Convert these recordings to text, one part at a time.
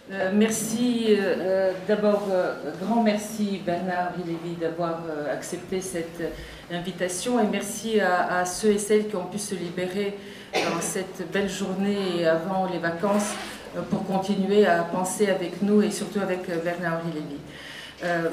Merci, d'abord, grand merci Bernard Lévy d'avoir accepté cette invitation et merci à ceux et celles qui ont pu se libérer dans cette belle journée et avant les vacances pour continuer à penser avec nous et surtout avec Bernard Lévy.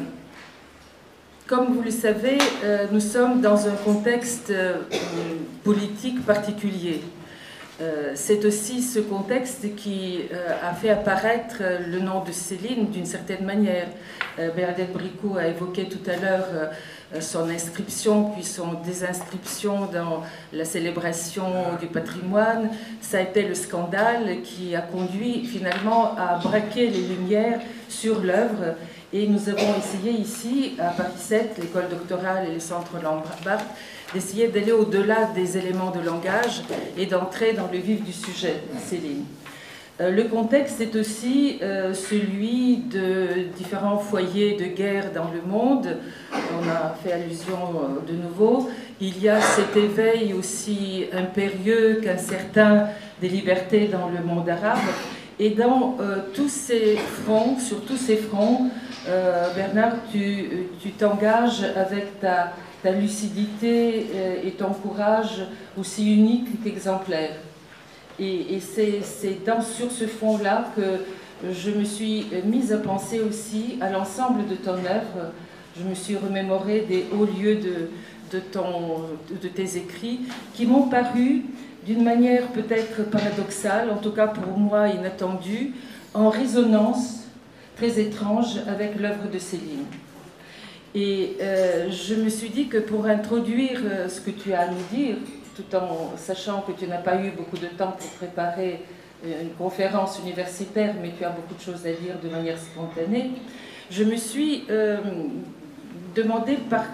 Comme vous le savez, nous sommes dans un contexte politique particulier. C'est aussi ce contexte qui a fait apparaître le nom de Céline d'une certaine manière. Bernadette Bricot a évoqué tout à l'heure son inscription puis son désinscription dans la célébration du patrimoine. Ça a été le scandale qui a conduit finalement à braquer les lumières sur l'œuvre. Et nous avons essayé ici, à Paris 7, l'école doctorale et les centres Lambert, d'essayer d'aller au-delà des éléments de langage et d'entrer dans le vif du sujet, Céline. Le contexte est aussi celui de différents foyers de guerre dans le monde. On a fait allusion de nouveau. Il y a cet éveil aussi impérieux qu'incertain des libertés dans le monde arabe. Et dans tous ces fronts, sur tous ces fronts, Bernard, tu t'engages avec ta lucidité et ton courage aussi unique qu'exemplaire. Et c'est sur ce fond-là que je me suis mise à penser aussi à l'ensemble de ton œuvre. Je me suis remémorée des hauts lieux de tes écrits qui m'ont paru d'une manière peut-être paradoxale, en tout cas pour moi inattendue, en résonance très étrange avec l'œuvre de Céline. Et je me suis dit que pour introduire ce que tu as à nous dire, tout en sachant que tu n'as pas eu beaucoup de temps pour préparer une conférence universitaire, mais tu as beaucoup de choses à dire de manière spontanée, je me suis demandé par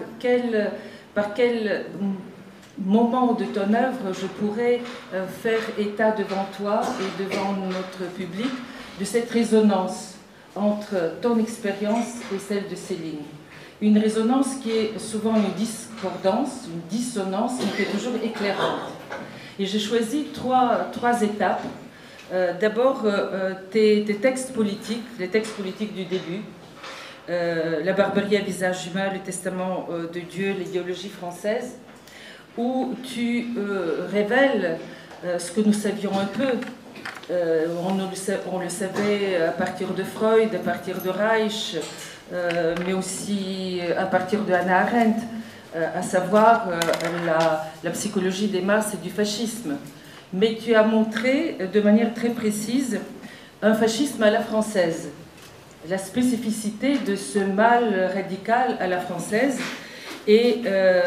quel moment de ton œuvre je pourrais faire état devant toi et devant notre public de cette résonance entre ton expérience et celle de Céline. Une résonance qui est souvent une discordance, une dissonance, mais qui est toujours éclairante. Et j'ai choisi trois étapes. D'abord, tes textes politiques, les textes politiques du début, La Barbarie à visage humain, le Testament de Dieu, l'idéologie française, où tu révèles ce que nous savions un peu. On le savait à partir de Freud, à partir de Reich, mais aussi à partir de Hannah Arendt, à savoir la psychologie des masses et du fascisme. Mais tu as montré de manière très précise un fascisme à la française, la spécificité de ce mal radical à la française et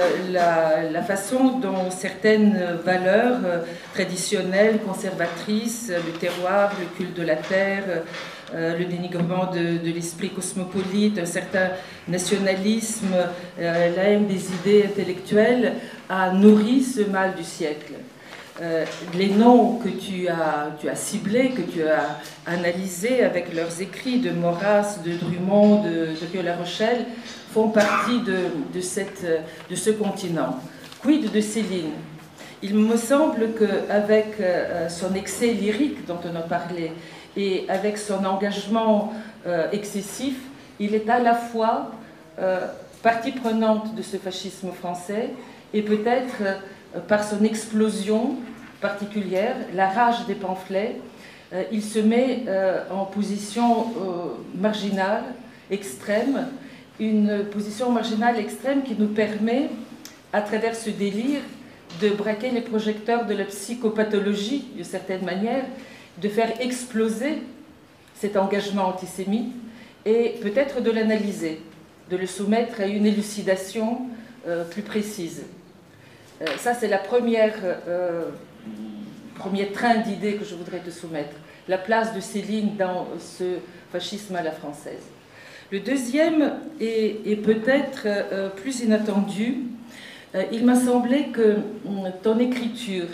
la façon dont certaines valeurs traditionnelles, conservatrices, le terroir, le culte de la terre, le dénigrement de l'esprit cosmopolite, un certain nationalisme, la haine des idées intellectuelles, a nourri ce mal du siècle. Les noms que tu as ciblés, que tu as analysés avec leurs écrits de Maurras, de Drummond, de Vieux-La Rochelle, font partie de ce continent. Quid de Céline? Il me semble qu'avec son excès lyrique dont on a parlé et avec son engagement excessif, il est à la fois partie prenante de ce fascisme français et peut-être par son explosion particulière, la rage des pamphlets, il se met en position marginale, extrême, une position marginale extrême qui nous permet, à travers ce délire, de braquer les projecteurs de la psychopathologie, d'une certaine manière, de faire exploser cet engagement antisémite et peut-être de l'analyser, de le soumettre à une élucidation plus précise. Ça, c'est la premier train d'idées que je voudrais te soumettre. La place de Céline dans ce fascisme à la française. Le deuxième est peut-être plus inattendu. Il m'a semblé que ton écriture,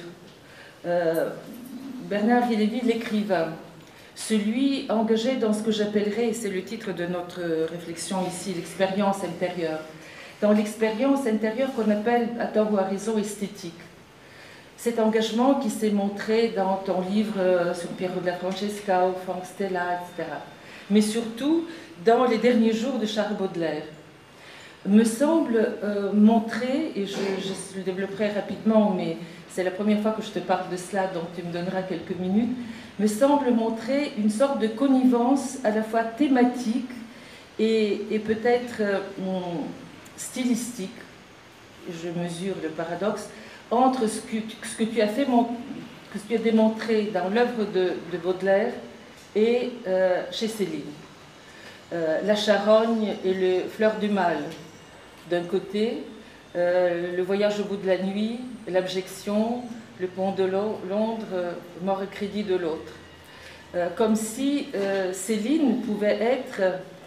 Bernard Lévy, l'écrivain, celui engagé dans ce que j'appellerais, et c'est le titre de notre réflexion ici, l'expérience intérieure, dans l'expérience intérieure qu'on appelle, à tort ou à raison, esthétique. cet engagement qui s'est montré dans ton livre sur Piero della Francesca ou Frank Stella, etc. Mais surtout dans les derniers jours de Charles Baudelaire, me semble montrer, et je le développerai rapidement, mais c'est la première fois que je te parle de cela, donc tu me donneras quelques minutes, me semble montrer une sorte de connivence à la fois thématique et peut-être stylistique, je mesure le paradoxe, entre ce que tu as fait, que tu as démontré dans l'œuvre de Baudelaire et chez Céline. La charogne et les fleurs du mal, d'un côté, le voyage au bout de la nuit, l'abjection, le pont de Londres, mort et crédit de l'autre. Comme si Céline pouvait être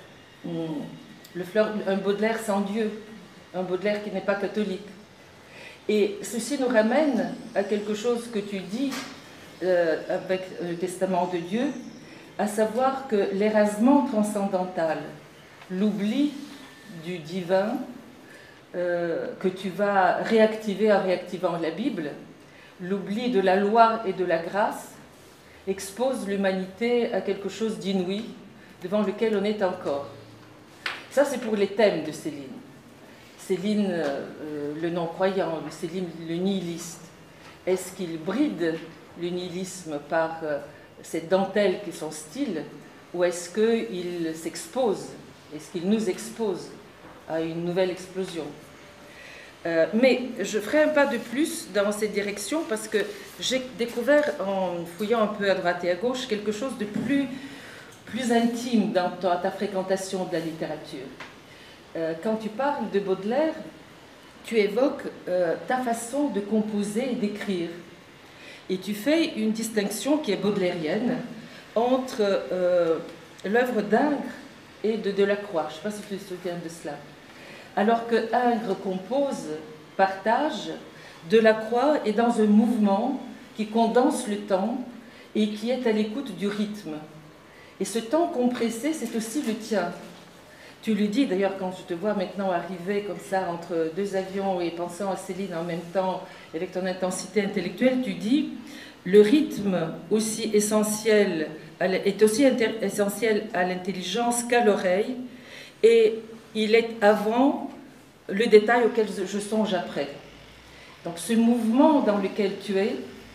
un Baudelaire sans Dieu, un Baudelaire qui n'est pas catholique. Et ceci nous ramène à quelque chose que tu dis avec le testament de Dieu, à savoir que l'érasement transcendantal, l'oubli du divin, que tu vas réactiver en réactivant la Bible, l'oubli de la loi et de la grâce, expose l'humanité à quelque chose d'inouï devant lequel on est encore. Ça, c'est pour les thèmes de Céline. Céline, le non-croyant, Céline, le nihiliste. Est-ce qu'il bride le nihilisme par cette dentelle qui est son style, ou est-ce qu'il s'expose, est-ce qu'il nous expose à une nouvelle explosion? Mais je ferai un pas de plus dans cette direction parce que j'ai découvert, en fouillant un peu à droite et à gauche, quelque chose de plus intime dans ta fréquentation de la littérature. Quand tu parles de Baudelaire, tu évoques ta façon de composer et d'écrire. Et tu fais une distinction qui est baudelairienne entre l'œuvre d'Ingres et de Delacroix. Je ne sais pas si tu te souviens de cela. Alors que Ingres compose, partage, Delacroix est dans un mouvement qui condense le temps et qui est à l'écoute du rythme. Et ce temps compressé, c'est aussi le tien. Tu le dis d'ailleurs quand je te vois maintenant arriver comme ça entre deux avions et pensant à Céline en même temps avec ton intensité intellectuelle, tu dis le rythme est aussi essentiel à l'intelligence qu'à l'oreille et il est avant le détail auquel je songe après. Donc ce mouvement dans lequel tu es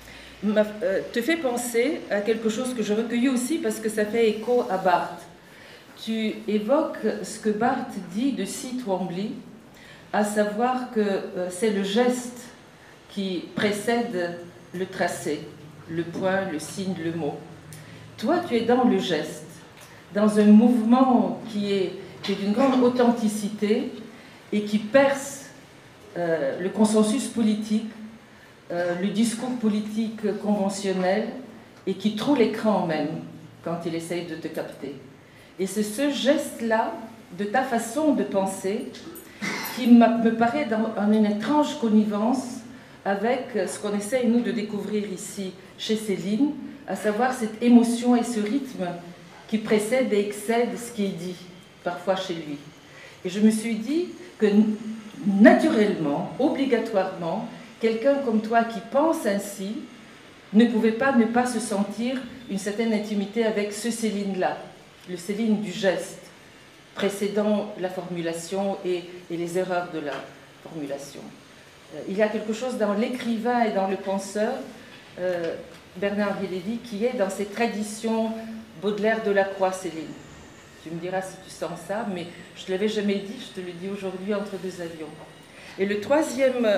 te fait penser à quelque chose que je recueillis aussi parce que ça fait écho à Barthes. Tu évoques ce que Barthes dit de Cy Twombly, à savoir que c'est le geste qui précède le tracé, le point, le signe, le mot. Toi, tu es dans le geste, dans un mouvement qui est d'une grande authenticité et qui perce le consensus politique, le discours politique conventionnel et qui troue l'écran même quand il essaye de te capter. Et c'est ce geste-là, de ta façon de penser, qui me paraît en une étrange connivence avec ce qu'on essaye, nous, de découvrir ici chez Céline, à savoir cette émotion et ce rythme qui précède et excède ce qui est dit, parfois chez lui. Et je me suis dit que, naturellement, obligatoirement, quelqu'un comme toi qui pense ainsi ne pouvait pas ne pas se sentir une certaine intimité avec ce Céline-là, le Céline du geste, précédant la formulation et les erreurs de la formulation. Il y a quelque chose dans l'écrivain et dans le penseur, Bernard-Henri Lévy, qui est dans cette tradition Baudelaire de la Croix, Céline. Tu me diras si tu sens ça, mais je ne te l'avais jamais dit, je te le dis aujourd'hui entre deux avions. Et le troisième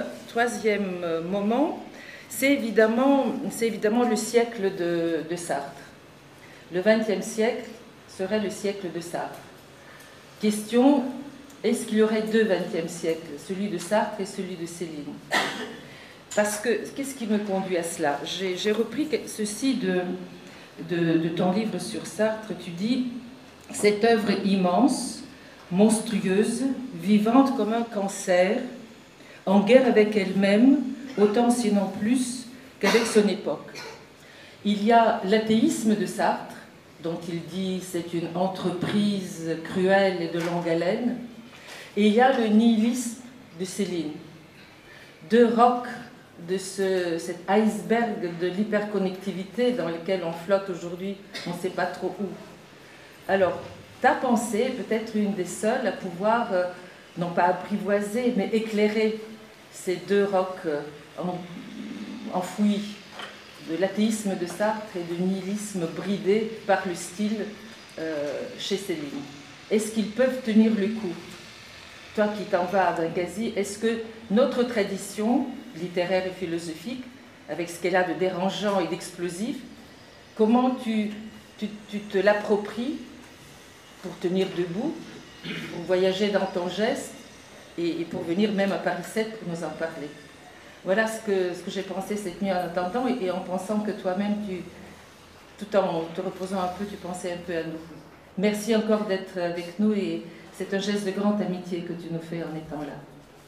moment, c'est évidemment le siècle de Sartre. Le XXe siècle serait le siècle de Sartre. Question, est-ce qu'il y aurait deux XXe siècles, celui de Sartre et celui de Céline? Parce que, qu'est-ce qui me conduit à cela? J'ai repris ceci de ton livre sur Sartre. Tu dis, cette œuvre immense, monstrueuse, vivante comme un cancer, en guerre avec elle-même, autant sinon plus qu'avec son époque. Il y a l'athéisme de Sartre, dont il dit c'est une entreprise cruelle et de longue haleine, et il y a le nihilisme de Céline. Deux rocs cet iceberg de l'hyperconnectivité dans lequel on flotte aujourd'hui, on ne sait pas trop où. Alors, ta pensée, peut-être une des seules à pouvoir, non pas apprivoiser, mais éclairer ces deux rocs enfouis, de l'athéisme de Sartre et du nihilisme bridé par le style chez Céline. Est-ce qu'ils peuvent tenir le coup? Toi qui t'en vas d'un quasi, est-ce que notre tradition littéraire et philosophique, avec ce qu'elle a de dérangeant et d'explosif, comment tu te l'appropries pour tenir debout, pour voyager dans ton geste et pour venir même à Paris 7 pour nous en parler? Voilà ce que j'ai pensé cette nuit en attendant et en pensant que toi-même, tout en te reposant un peu, tu pensais un peu à nous. Merci encore d'être avec nous et c'est un geste de grande amitié que tu nous fais en étant là.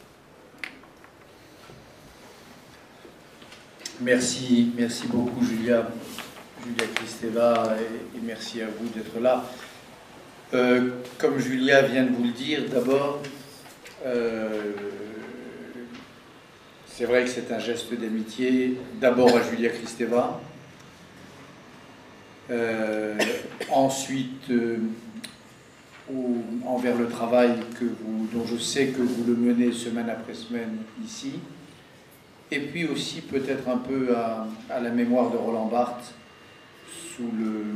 Merci beaucoup Julia Kristeva et merci à vous d'être là. Comme Julia vient de vous le dire, d'abord, c'est vrai que c'est un geste d'amitié, d'abord à Julia Kristeva, ensuite envers le travail dont je sais que vous le menez semaine après semaine ici, et puis aussi peut-être un peu à la mémoire de Roland Barthes, sous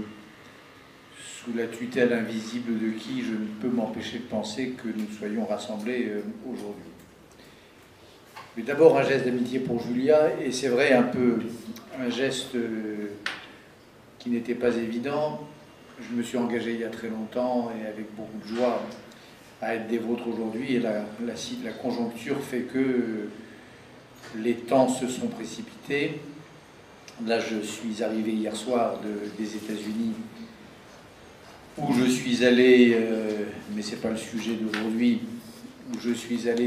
la tutelle invisible de qui je ne peux m'empêcher de penser que nous soyons rassemblés aujourd'hui. Mais d'abord un geste d'amitié pour Julia, et c'est vrai un peu un geste qui n'était pas évident. Je me suis engagé il y a très longtemps et avec beaucoup de joie à être des vôtres aujourd'hui, et la conjoncture fait que les temps se sont précipités. Là, je suis arrivé hier soir des États-Unis, où je suis allé, mais ce n'est pas le sujet d'aujourd'hui, où je suis allé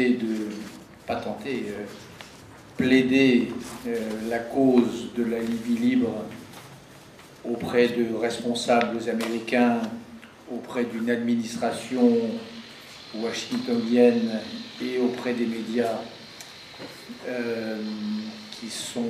plaider la cause de la Libye libre auprès de responsables américains, auprès d'une administration washingtonienne et auprès des médias qui sont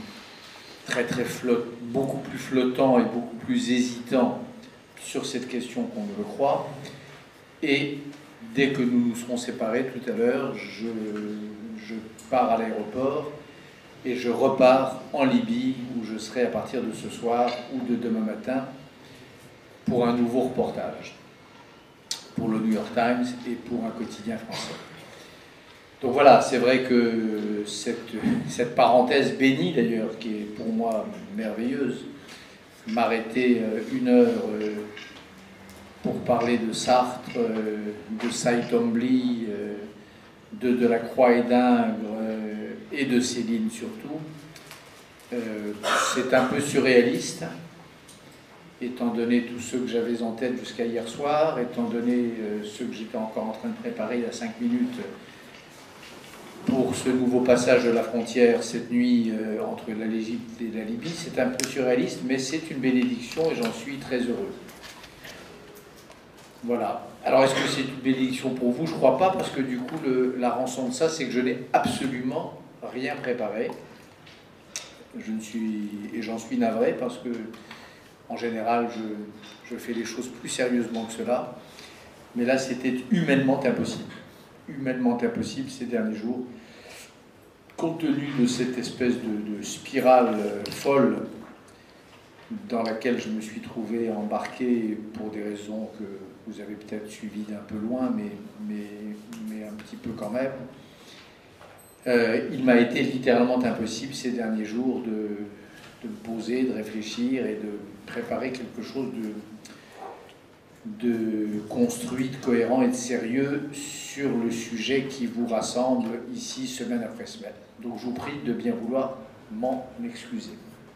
beaucoup plus flottants et beaucoup plus hésitants sur cette question qu'on ne le croit. Et dès que nous nous serons séparés tout à l'heure, je pars à l'aéroport et je repars en Libye, où je serai à partir de ce soir ou de demain matin pour un nouveau reportage, pour le New York Times et pour un quotidien français. Donc voilà, c'est vrai que cette parenthèse bénie d'ailleurs, qui est pour moi merveilleuse, m'arrêter une heure pour parler de Sartre, de Cy Twombly, de Delacroix et d'Ingres et de Céline surtout, c'est un peu surréaliste, étant donné tous ceux que j'avais en tête jusqu'à hier soir, étant donné ceux que j'étais encore en train de préparer il y a 5 minutes pour ce nouveau passage de la frontière cette nuit entre l'Égypte et la Libye. C'est un peu surréaliste, mais c'est une bénédiction et j'en suis très heureux. Voilà. Alors, est-ce que c'est une bénédiction pour vous? Je ne crois pas, parce que du coup, la rançon de ça, c'est que je n'ai absolument rien préparé. Et j'en suis navré, parce que, en général, je fais les choses plus sérieusement que cela. Mais là, c'était humainement impossible. Humainement impossible ces derniers jours, compte tenu de cette espèce de spirale folle dans laquelle je me suis trouvé embarqué pour des raisons que vous avez peut-être suivies d'un peu loin, mais un petit peu quand même. Il m'a été littéralement impossible ces derniers jours de me poser, de réfléchir et de préparer quelque chose de construit, de cohérent et de sérieux sur le sujet qui vous rassemble ici semaine après semaine. Donc je vous prie de bien vouloir m'en excuser.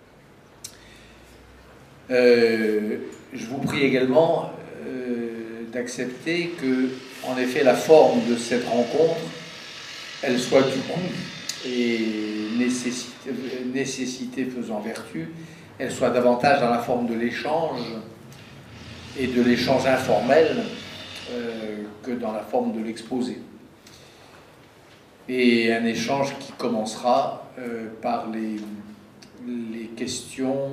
Je vous prie également d'accepter que, en effet, la forme de cette rencontre, elle soit du coup, et nécessité faisant vertu, elle soit davantage dans la forme de l'échange, et de l'échange informel, que dans la forme de l'exposé. et un échange qui commencera par les questions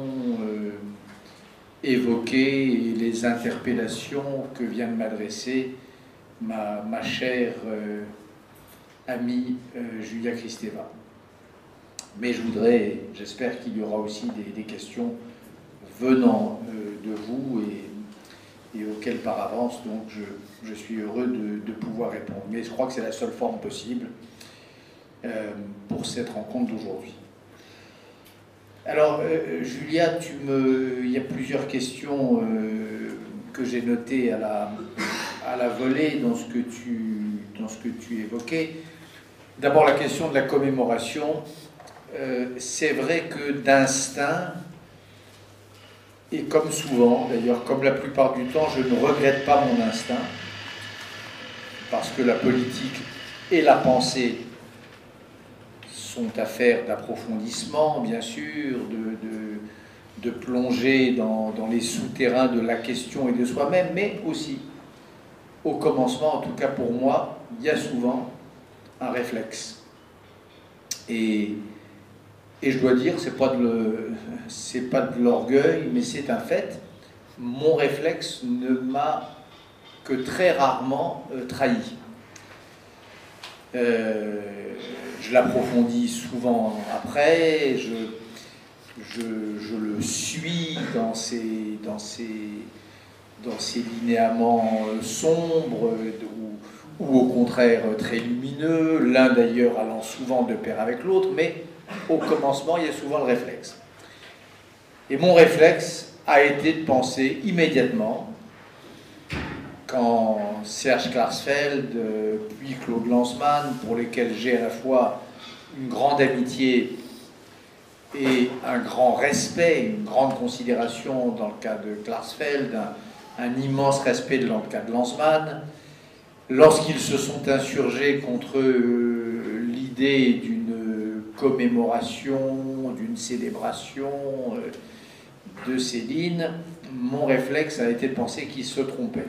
évoquées et les interpellations que vient de m'adresser ma chère amie Julia Kristeva. Mais j'espère qu'il y aura aussi des questions venant de vous et auxquelles par avance, donc je suis heureux de pouvoir répondre. Mais je crois que c'est la seule forme possible pour cette rencontre d'aujourd'hui. Alors, Julia, il y a plusieurs questions que j'ai notées à la volée dans ce que tu évoquais. D'abord, la question de la commémoration. C'est vrai que d'instinct, et comme souvent, d'ailleurs, comme la plupart du temps, je ne regrette pas mon instinct, parce que la politique et la pensée sont affaires d'approfondissement, bien sûr, de plonger dans les souterrains de la question et de soi-même, mais aussi, au commencement, en tout cas pour moi, il y a souvent un réflexe. Et je dois dire, c'est pas de l'orgueil, mais c'est un fait. Mon réflexe ne m'a que très rarement trahi. Je l'approfondis souvent après, je le suis dans ces linéaments sombres ou au contraire très lumineux, l'un d'ailleurs allant souvent de pair avec l'autre, mais au commencement, il y a souvent le réflexe. Et mon réflexe a été de penser immédiatement, quand Serge Klarsfeld, puis Claude Lanzmann, pour lesquels j'ai à la fois une grande amitié et un grand respect, une grande considération dans le cas de Klarsfeld, un immense respect dans le cas de Lanzmann, lorsqu'ils se sont insurgés contre l'idée d'une commémoration, d'une célébration de Céline, mon réflexe a été de penser qu'ils se trompaient.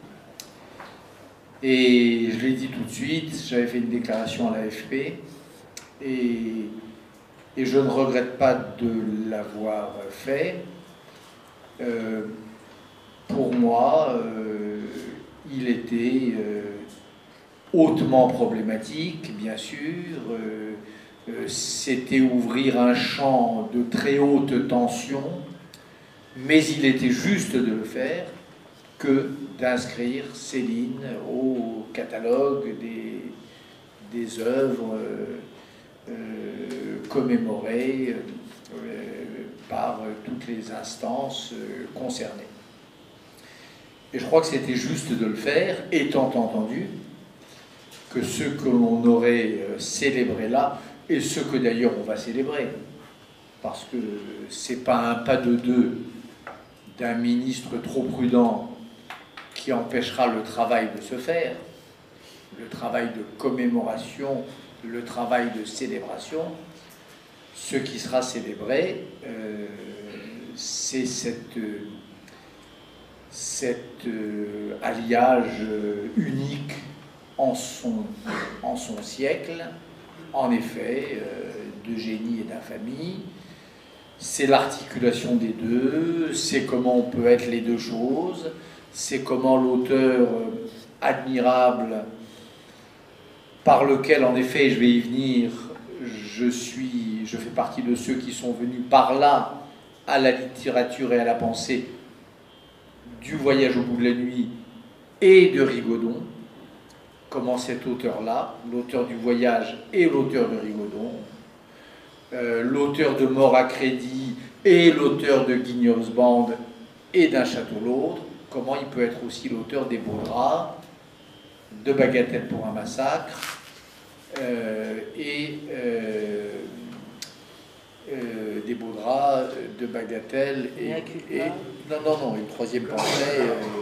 Et je l'ai dit tout de suite, j'avais fait une déclaration à l'AFP, et je ne regrette pas de l'avoir fait. Pour moi, il était hautement problématique, bien sûr. C'était ouvrir un champ de très haute tension, mais il était juste de le faire que d'inscrire Céline au catalogue des œuvres commémorées par toutes les instances concernées. Et je crois que c'était juste de le faire, étant entendu que ce que l'on aurait célébré là, et ce que d'ailleurs on va célébrer, parce que c'est pas un pas de deux d'un ministre trop prudent qui empêchera le travail de se faire, le travail de commémoration, le travail de célébration. Ce qui sera célébré, c'est cet alliage unique en son siècle, en effet, d'Eugénie et d'infamie. C'est l'articulation des deux, c'est comment on peut être les deux choses, c'est comment l'auteur admirable, par lequel, en effet, je vais y venir, je fais partie de ceux qui sont venus par là à la littérature et à la pensée du Voyage au bout de la nuit et de Rigaudon, comment cet auteur-là, l'auteur du Voyage et l'auteur de Rigaudon, l'auteur de Mort à crédit et l'auteur de Guignol's Band et d'un château l'autre, comment il peut être aussi l'auteur des Beaux Draps, de Bagatelle pour un massacre, des Beaux Draps, de Bagatelle non, une troisième pensée,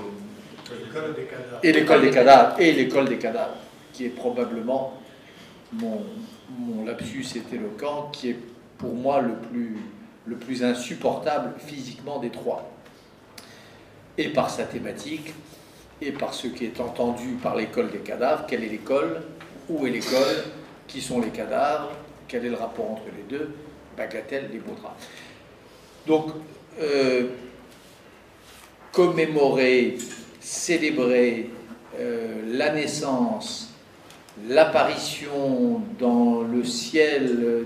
et l'école des cadavres, qui est probablement mon lapsus est éloquent, qui est pour moi le plus insupportable physiquement des trois, et par sa thématique et par ce qui est entendu par l'école des cadavres. Quelle est l'école? Où est l'école? Qui sont les cadavres? Quel est le rapport entre les deux? Bagatelle, les beaux draps. Donc, commémorer, célébrer la naissance, l'apparition dans le ciel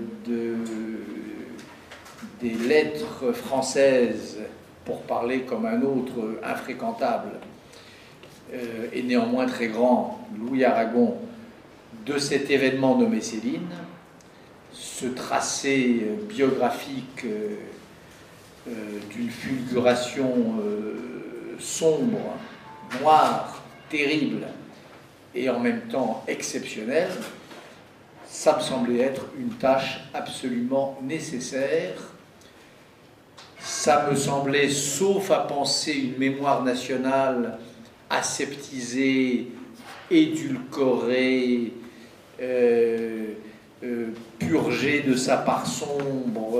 des lettres françaises, pour parler comme un autre infréquentable, et néanmoins très grand, Louis Aragon, de cet événement nommé Céline, ce tracé biographique d'une fulguration sombre, noire, terrible, et en même temps exceptionnelle, ça me semblait être une tâche absolument nécessaire. Ça me semblait, sauf à penser une mémoire nationale aseptisée, édulcorée, purgée de sa part sombre,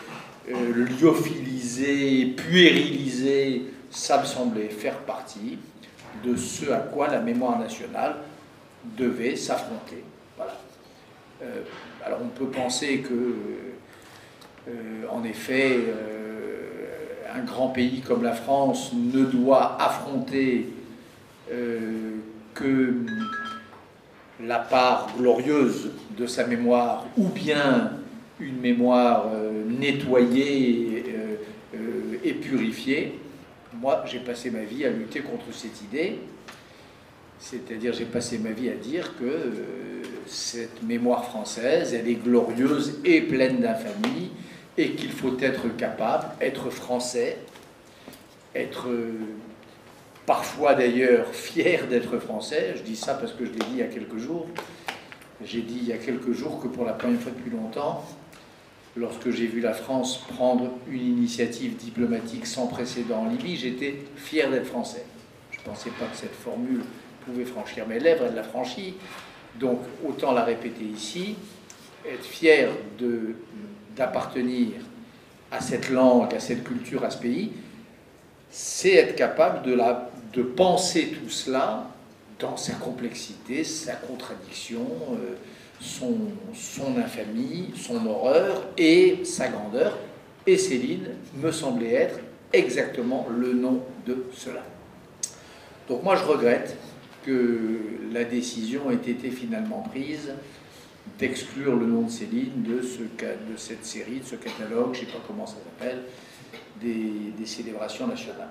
lyophilisée, puérilisée, ça me semblait faire partie de ce à quoi la mémoire nationale devait s'affronter. Voilà. Alors on peut penser que, en effet, un grand pays comme la France ne doit affronter que la part glorieuse de sa mémoire, ou bien une mémoire nettoyée et purifiée. Moi, j'ai passé ma vie à lutter contre cette idée, c'est-à-dire j'ai passé ma vie à dire que cette mémoire française, elle est glorieuse et pleine d'infamie, et qu'il faut être capable, être français, être parfois d'ailleurs fier d'être français. Je dis ça parce que je l'ai dit il y a quelques jours. J'ai dit il y a quelques jours que pour la première fois depuis longtemps, lorsque j'ai vu la France prendre une initiative diplomatique sans précédent en Libye, j'étais fier d'être français. Je ne pensais pas que cette formule pouvait franchir mes lèvres, elle l'a franchie. Donc autant la répéter ici, être fier d'appartenir à cette langue, à cette culture, à ce pays, c'est être capable de penser tout cela dans sa complexité, sa contradiction, son infamie, son horreur et sa grandeur. Et Céline me semblait être exactement le nom de cela. Donc moi je regrette que la décision ait été finalement prise d'exclure le nom de Céline de cette série, de ce catalogue, je ne sais pas comment ça s'appelle, des célébrations nationales.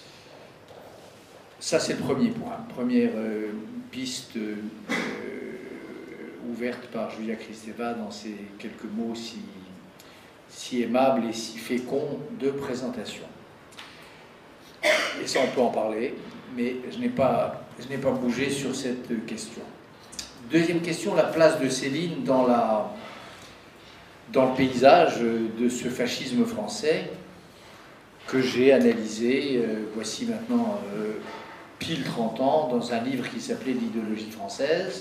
Ça, c'est le premier point. Première piste ouverte par Julia Kristeva dans ces quelques mots si aimables et si féconds de présentation. Et ça, on peut en parler, mais je n'ai pas bougé sur cette question. Deuxième question, la place de Céline dans le paysage de ce fascisme français que j'ai analysé, voici maintenant pile 30 ans, dans un livre qui s'appelait L'idéologie française,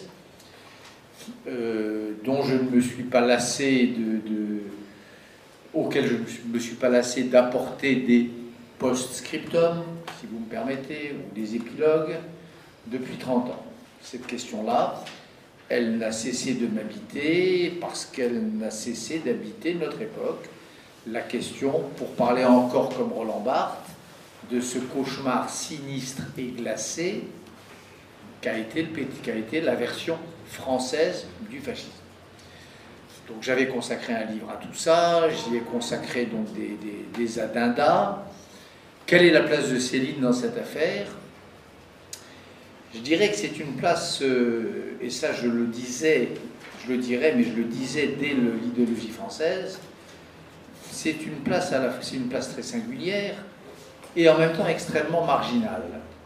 dont je ne me suis pas lassé auquel je ne me suis pas lassé d'apporter des post-scriptum, si vous me permettez, ou des épilogues, depuis 30 ans. Cette question-là, elle n'a cessé de m'habiter parce qu'elle n'a cessé d'habiter notre époque. La question, pour parler encore comme Roland Barthes, de ce cauchemar sinistre et glacé qu'a été la version française du fascisme. Donc j'avais consacré un livre à tout ça, j'y ai consacré donc des addenda. Quelle est la place de Céline dans cette affaire? Je dirais que c'est une place, et ça je le disais, je le dirais, mais je le disais dès l'idéologie française, c'est une place très singulière et en même temps extrêmement marginale.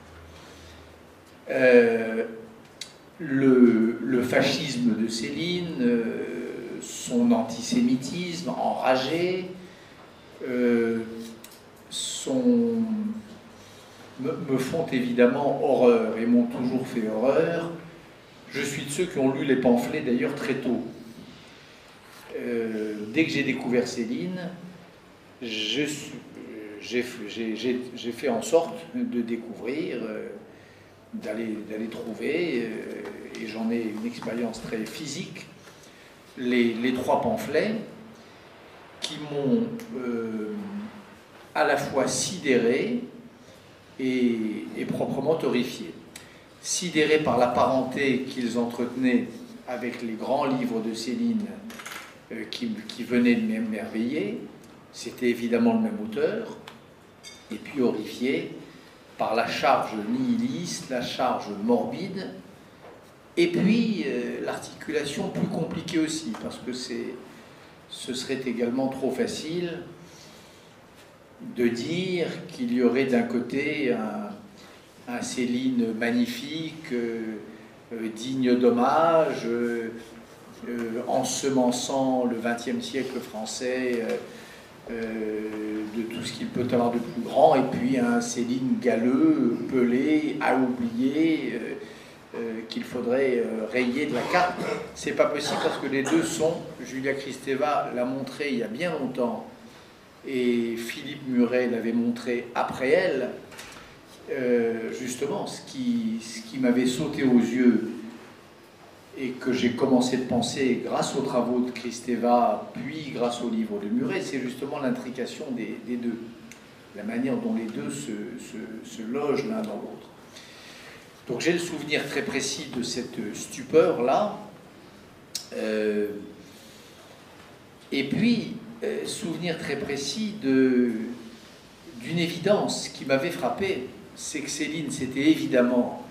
Le fascisme de Céline, son antisémitisme enragé, me font évidemment horreur et m'ont toujours fait horreur. Je suis de ceux qui ont lu les pamphlets d'ailleurs très tôt. Dès que j'ai découvert Céline, j'ai fait en sorte de découvrir, d'aller trouver, et j'en ai une expérience très physique, les trois pamphlets qui m'ont à la fois sidéré et proprement horrifié. Sidéré par la parenté qu'ils entretenaient avec les grands livres de Céline qui venaient de m'émerveiller, c'était évidemment le même auteur, et puis horrifié par la charge nihiliste, la charge morbide, et puis l'articulation plus compliquée aussi, parce que ce serait également trop facile de dire qu'il y aurait d'un côté un Céline magnifique, digne d'hommage, ensemençant le XXe siècle français de tout ce qu'il peut avoir de plus grand, et puis un Céline galeux, pelé, à oublier, qu'il faudrait rayer de la carte. C'est pas possible parce que les deux sont, Julia Kristeva l'a montré il y a bien longtemps, et Philippe Muret l'avait montré après elle, justement, ce qui m'avait sauté aux yeux et que j'ai commencé de penser grâce aux travaux de Kristeva, puis grâce au livre de Muret, c'est justement l'intrication des deux, la manière dont les deux se logent l'un dans l'autre. Donc j'ai le souvenir très précis de cette stupeur-là, et puis souvenir très précis d'une évidence qui m'avait frappé, c'est que Céline, c'était évidemment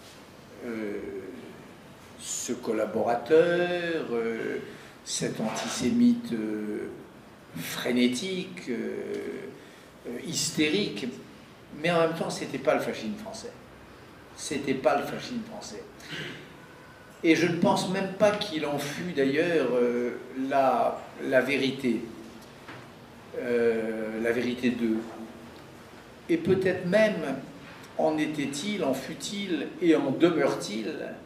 ce collaborateur, cet antisémite frénétique, hystérique, mais en même temps, c'était pas le fascisme français. C'était pas le fascisme français. Et je ne pense même pas qu'il en fût d'ailleurs la vérité. La vérité d'eux. Et peut-être même en était-il, en fut-il et en demeure-t-il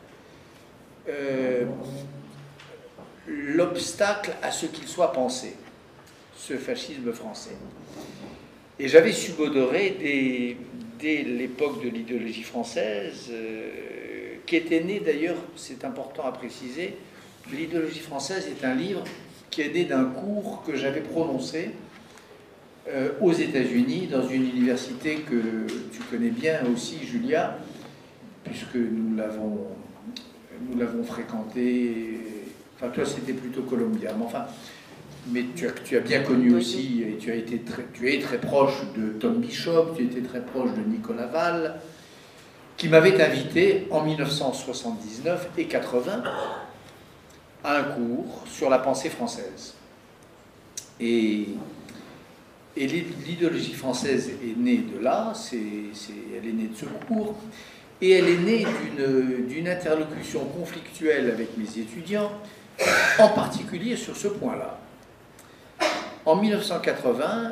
l'obstacle à ce qu'il soit pensé, ce fascisme français. Et j'avais subodoré dès l'époque de l'idéologie française, qui était né d'ailleurs, c'est important à préciser, l'idéologie française est un livre qui est né d'un cours que j'avais prononcé aux États-Unis, dans une université que tu connais bien aussi, Julia, puisque nous l'avons fréquenté. Enfin, toi, c'était plutôt Columbia, mais tu as bien connu aussi, et tu es très proche de Tom Bishop, tu étais très proche de Nicolas Wahl, qui m'avait invité en 1979 et 80 à un cours sur la pensée française. Et l'idéologie française est née de là, elle est née de ce cours, et elle est née d'une interlocution conflictuelle avec mes étudiants, en particulier sur ce point-là. En 1980,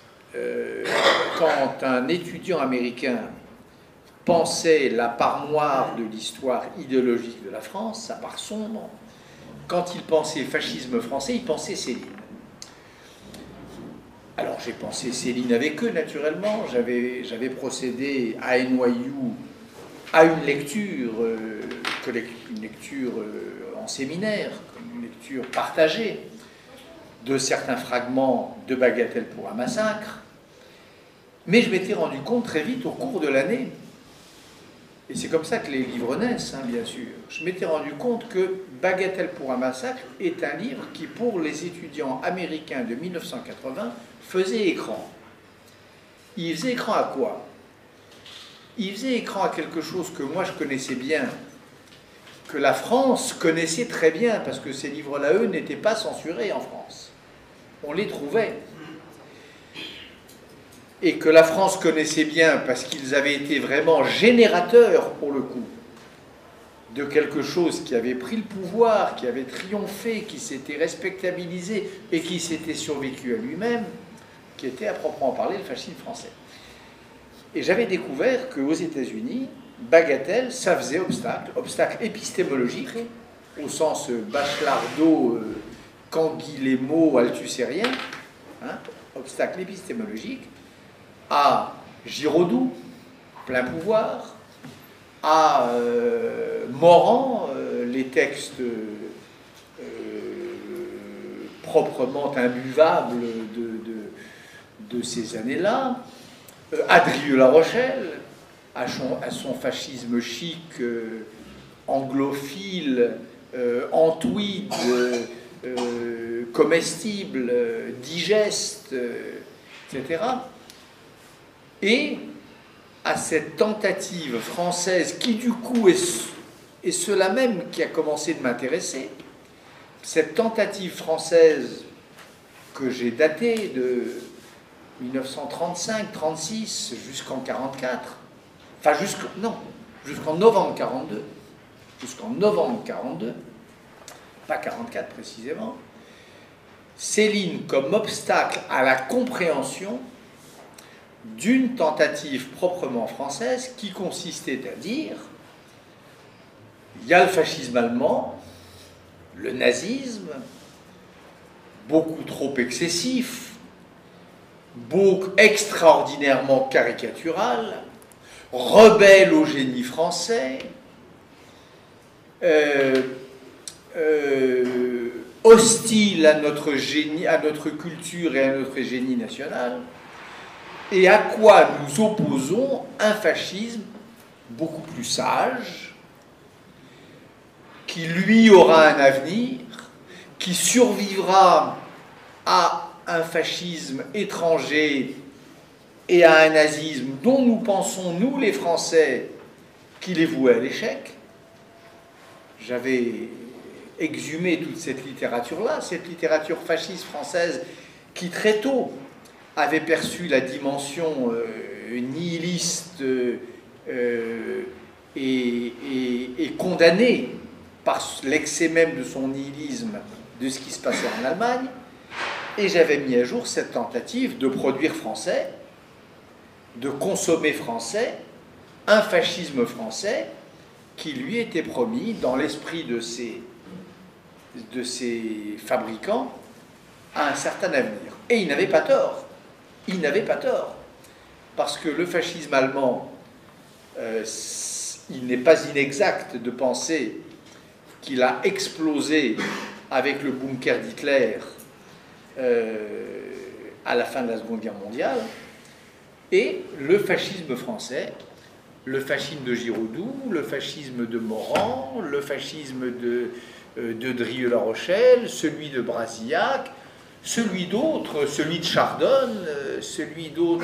quand un étudiant américain pensait la part noire de l'histoire idéologique de la France, sa part sombre, quand il pensait fascisme français, il pensait Céline. Alors j'ai pensé Céline avec eux, naturellement. J'avais procédé à NYU à une lecture, en séminaire, une lecture partagée de certains fragments de Bagatelle pour un massacre. Mais je m'étais rendu compte très vite au cours de l'année, et c'est comme ça que les livres naissent, hein, bien sûr, je m'étais rendu compte que Bagatelle pour un massacre est un livre qui, pour les étudiants américains de 1980, faisait écran. Il faisait écran à quoi? Il faisait écran à quelque chose que moi je connaissais bien, que la France connaissait très bien, parce que ces livres-là, eux, n'étaient pas censurés en France. On les trouvait. Et que la France connaissait bien, parce qu'ils avaient été vraiment générateurs, pour le coup, de quelque chose qui avait pris le pouvoir, qui avait triomphé, qui s'était respectabilisé et qui s'était survécu à lui-même, qui était à proprement parler le fascisme français. Et j'avais découvert qu'aux États-Unis, Bagatelle, ça faisait obstacle épistémologique, au sens Bachelard-Do, Canguilhémo, althusserien, hein, obstacle épistémologique, à Giraudoux, plein pouvoir, à Morand, les textes proprement imbuvable de ces années-là, Adrieux-La Rochelle, à son fascisme chic, anglophile, entoïde, comestible, digeste, etc. Et à cette tentative française qui, du coup, est cela même qui a commencé de m'intéresser, cette tentative française que j'ai datée de 1935-36 jusqu'en 44, enfin jusqu'en novembre 42, pas 44 précisément, Céline comme obstacle à la compréhension d'une tentative proprement française qui consistait à dire il y a le fascisme allemand, le nazisme, beaucoup trop excessif, extraordinairement caricatural, rebelle au génie français, hostile à notre génie, à notre culture et à notre génie national, et à quoi nous opposons un fascisme beaucoup plus sage, qui lui aura un avenir, qui survivra à un fascisme étranger et à un nazisme dont nous pensons, nous les Français, qu'il est voué à l'échec. J'avais exhumé toute cette littérature-là, cette littérature fasciste française qui très tôt avait perçu la dimension nihiliste et condamnée par l'excès même de son nihilisme de ce qui se passait en Allemagne, et j'avais mis à jour cette tentative de produire français, de consommer français, un fascisme français qui lui était promis dans l'esprit de ses fabricants à un certain avenir. Et il n'avait pas tort. Il n'avait pas tort. Parce que le fascisme allemand, il n'est pas inexact de penser qu'il a explosé avec le bunker d'Hitler à la fin de la Seconde Guerre mondiale, et le fascisme français, le fascisme de Giraudoux, le fascisme de Morand, le fascisme de Drieux-La Rochelle, celui de Brasillac, celui d'autres, celui de Chardonne, celui d'autres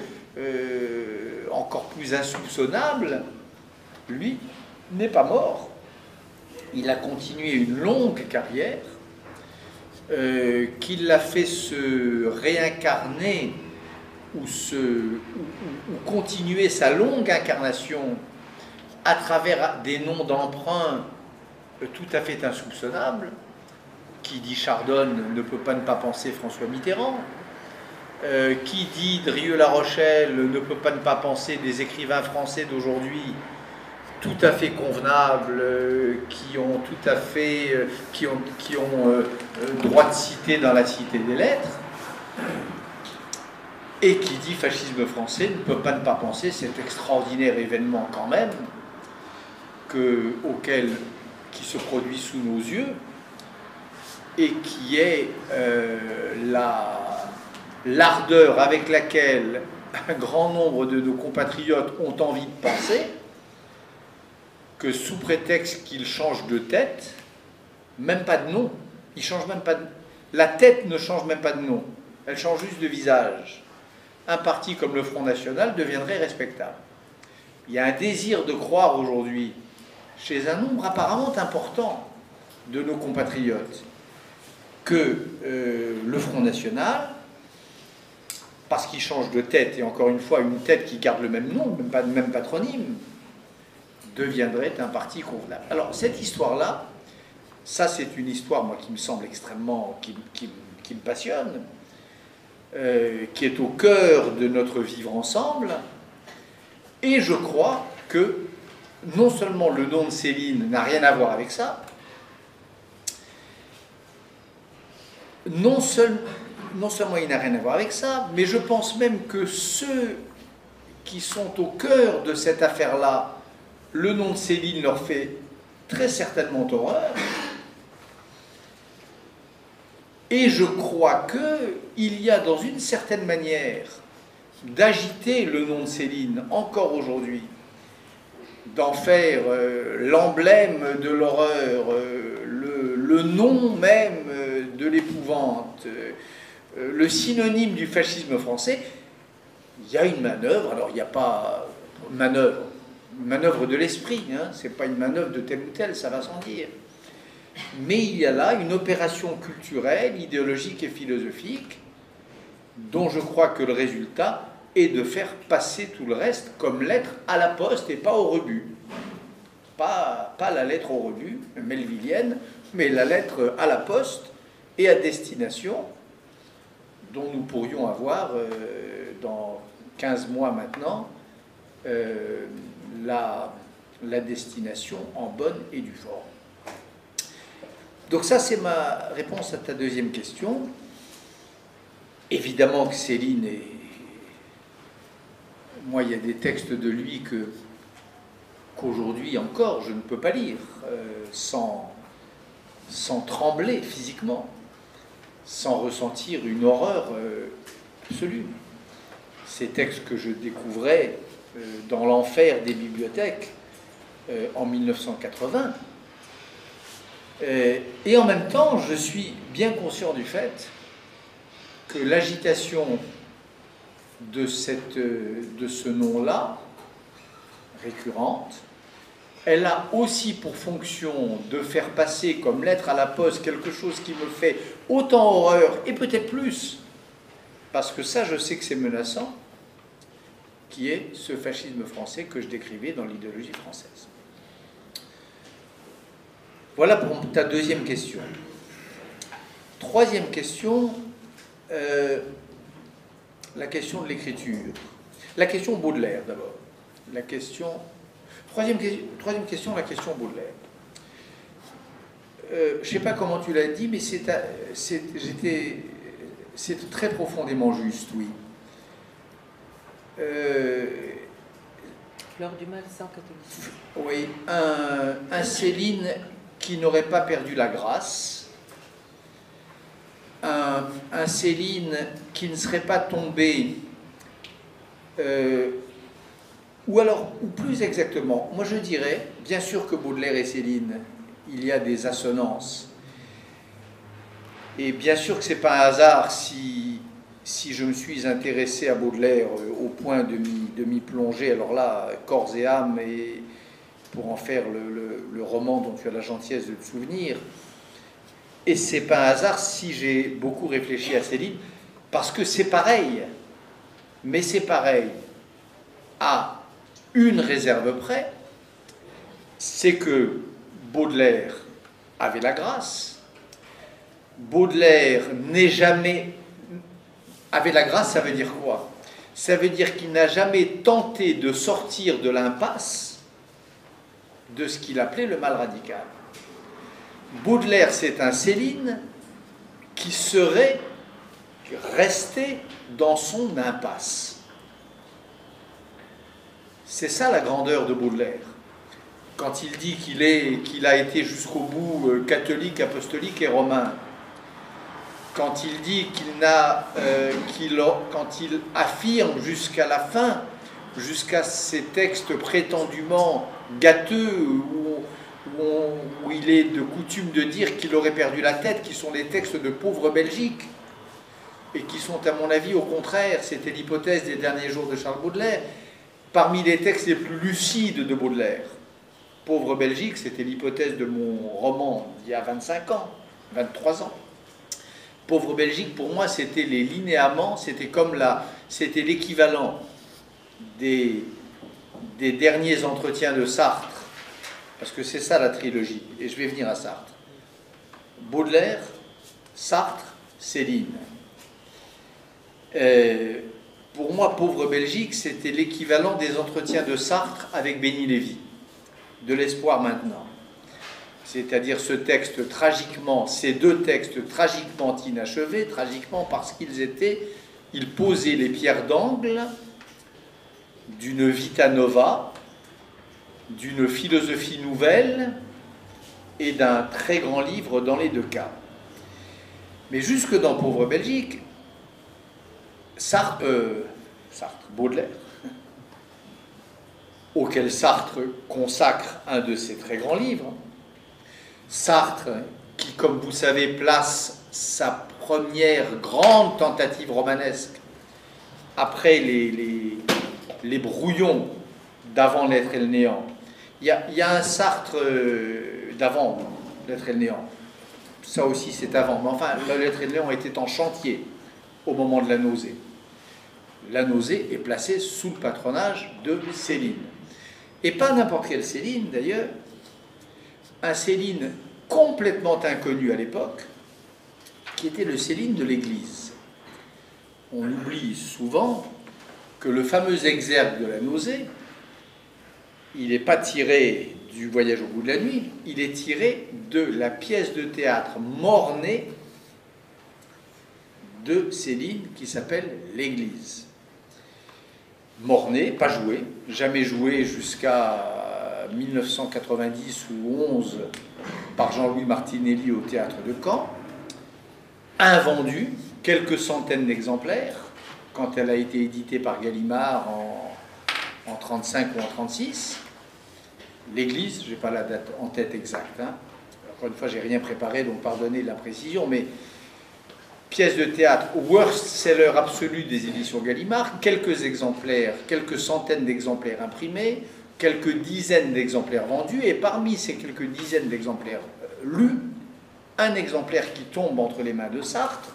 encore plus insoupçonnable, lui, n'est pas mort. Il a continué une longue carrière, qu'il l'a fait se réincarner ou continuer sa longue incarnation à travers des noms d'emprunt tout à fait insoupçonnables. Qui dit Chardonne ne peut pas ne pas penser François Mitterrand. Qui dit Drieux-La Rochelle ne peut pas ne pas penser des écrivains français d'aujourd'hui tout à fait convenables, qui ont droit de citer dans la Cité des Lettres. Et qui dit fascisme français ne peut pas ne pas penser cet extraordinaire événement quand même qui se produit sous nos yeux et qui est l'ardeur avec laquelle un grand nombre de nos compatriotes ont envie de penser que sous prétexte qu'ils changent de tête, même pas de nom, ils changent même pas de... La tête ne change même pas de nom, elle change juste de visage. Un parti comme le Front National deviendrait respectable. Il y a un désir de croire aujourd'hui, chez un nombre apparemment important de nos compatriotes, que le Front National, parce qu'il change de tête, et encore une fois, une tête qui garde le même nom, même pas le même patronyme, deviendrait un parti convenable. Alors, cette histoire-là, ça c'est une histoire, moi, qui me semble extrêmement... qui me passionne, qui est au cœur de notre vivre ensemble, et je crois que non seulement le nom de Céline n'a rien à voir avec ça, non seulement il n'a rien à voir avec ça, mais je pense même que ceux qui sont au cœur de cette affaire-là, le nom de Céline leur fait très certainement horreur. Et je crois qu'il y a dans une certaine manière d'agiter le nom de Céline encore aujourd'hui, d'en faire l'emblème de l'horreur, le nom même de l'épouvante, le synonyme du fascisme français. Il y a une manœuvre, alors il n'y a pas manœuvre de l'esprit, hein, c'est pas une manœuvre de tel ou tel, ça va sans dire. Mais il y a là une opération culturelle, idéologique et philosophique, dont je crois que le résultat est de faire passer tout le reste comme lettre à la poste et pas au rebut. Pas la lettre au rebut, melvillienne, mais la lettre à la poste et à destination, dont nous pourrions avoir dans 15 mois maintenant la destination en bonne et due forme. Donc ça, c'est ma réponse à ta deuxième question. Évidemment que Céline est... Moi, il y a des textes de lui qu'aujourd'hui encore, je ne peux pas lire sans trembler physiquement, sans ressentir une horreur absolue. Ces textes que je découvrais dans l'enfer des bibliothèques en 1980. Et en même temps, je suis bien conscient du fait que l'agitation de ce nom-là, récurrente, elle a aussi pour fonction de faire passer comme lettre à la poste quelque chose qui me fait autant horreur, et peut-être plus, parce que ça, je sais que c'est menaçant, qui est ce fascisme français que je décrivais dans l'idéologie française. Voilà pour ta deuxième question. Troisième question, la question de l'écriture. La question Baudelaire, d'abord. Troisième question, la question Baudelaire. Je ne sais pas comment tu l'as dit, mais c'est très profondément juste, oui. Fleur du mal sans catholicisme. Oui, un Céline qui n'aurait pas perdu la grâce, un Céline qui ne serait pas tombé, ou plus exactement, moi je dirais, bien sûr que Baudelaire et Céline, il y a des assonances, et bien sûr que c'est pas un hasard si je me suis intéressé à Baudelaire au point de m'y plonger, alors là, corps et âme, et pour en faire le roman dont tu as la gentillesse de te souvenir. Et c'est pas un hasard si j'ai beaucoup réfléchi à Céline, parce que c'est pareil, mais c'est pareil à une réserve près, c'est que Baudelaire avait la grâce. Baudelaire n'est jamais... Avait la grâce, ça veut dire quoi? Ça veut dire qu'il n'a jamais tenté de sortir de l'impasse de ce qu'il appelait le mal radical. Baudelaire, c'est un Céline qui serait resté dans son impasse. C'est ça la grandeur de Baudelaire. Quand il dit qu'il a été jusqu'au bout catholique, apostolique et romain, quand il dit quand il affirme jusqu'à la fin, jusqu'à ces textes prétendument gâteux où il est de coutume de dire qu'il aurait perdu la tête, qui sont les textes de Pauvre Belgique, et qui sont, à mon avis, au contraire, c'était l'hypothèse des derniers jours de Charles Baudelaire, parmi les textes les plus lucides de Baudelaire. Pauvre Belgique, c'était l'hypothèse de mon roman d'il y a 25 ans, 23 ans. Pauvre Belgique, pour moi, c'était les linéaments, c'était l'équivalent des derniers entretiens de Sartre, parce que c'est ça la trilogie, et je vais venir à Sartre. Baudelaire, Sartre, Céline. Pour moi, Pauvre Belgique, c'était l'équivalent des entretiens de Sartre avec Béni Lévy, de l'espoir maintenant. C'est-à-dire ces deux textes tragiquement inachevés, tragiquement parce ils posaient les pierres d'angle d'une vita nova, d'une philosophie nouvelle et d'un très grand livre dans les deux cas. Mais jusque dans Pauvre Belgique, Baudelaire, auquel Sartre consacre un de ses très grands livres, Sartre, qui, comme vous savez, place sa première grande tentative romanesque après les brouillons d'avant l'être et le néant. Il y a un Sartre d'avant l'être et le néant. Ça aussi, c'est avant. Mais enfin, l'être et le néant était en chantier au moment de la nausée. La nausée est placée sous le patronage de Céline. Et pas n'importe quelle Céline, d'ailleurs. Un Céline complètement inconnu à l'époque, qui était le Céline de l'Église. On oublie souvent que le fameux exergue de la nausée, il n'est pas tiré du Voyage au bout de la nuit, il est tiré de la pièce de théâtre Mornay de Céline qui s'appelle L'Église. Mornay, pas joué, jamais joué jusqu'à 1990 ou 11 par Jean-Louis Martinelli au théâtre de Caen, invendu, quelques centaines d'exemplaires, quand elle a été éditée par Gallimard en 35 ou en 36. L'Église, je n'ai pas la date en tête exacte, hein. Encore une fois, j'ai rien préparé, donc pardonnez l'imprécision, mais pièce de théâtre, worst seller absolu des éditions Gallimard, quelques exemplaires, quelques centaines d'exemplaires imprimés, quelques dizaines d'exemplaires vendus, et parmi ces quelques dizaines d'exemplaires lus, un exemplaire qui tombe entre les mains de Sartre,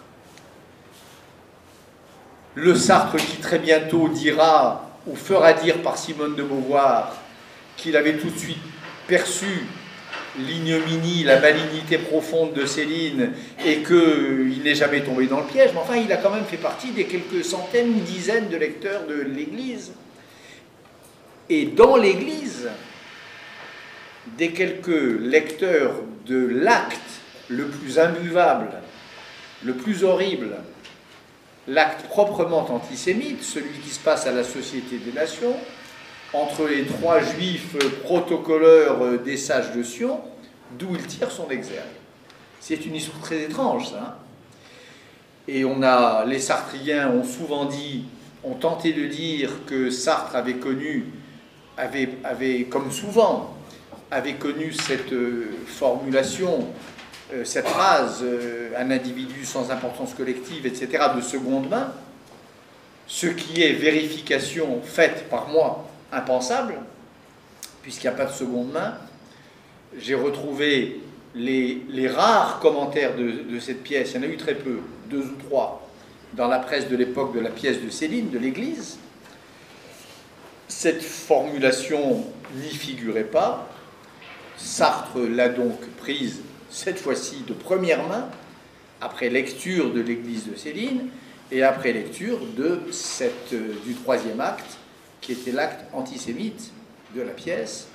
le Sartre qui très bientôt dira, ou fera dire par Simone de Beauvoir, qu'il avait tout de suite perçu l'ignominie, la malignité profonde de Céline et qu'il n'est jamais tombé dans le piège, mais enfin il a quand même fait partie des quelques centaines ou dizaines de lecteurs de l'Église. Et dans l'Église, des quelques lecteurs de l'acte le plus imbuvable, le plus horrible, l'acte proprement antisémite, celui qui se passe à la Société des Nations, entre les trois juifs protocoleurs des sages de Sion, d'où il tire son exergue. C'est une histoire très étrange, ça. Hein. Et les Sartriens ont souvent dit, ont tenté de dire que Sartre avait connu, comme souvent, avait connu cette formulation, cette phrase, un individu sans importance collective, etc., de seconde main, ce qui est vérification faite par moi, impensable, puisqu'il n'y a pas de seconde main. J'ai retrouvé les rares commentaires de cette pièce, il y en a eu très peu, 2 ou 3, dans la presse de l'époque de la pièce de Céline, de l'Église. Cette formulation n'y figurait pas. Sartre l'a donc prise, cette fois-ci de première main, après lecture de l'Église de Céline, et après lecture du troisième acte, qui était l'acte antisémite de la pièce,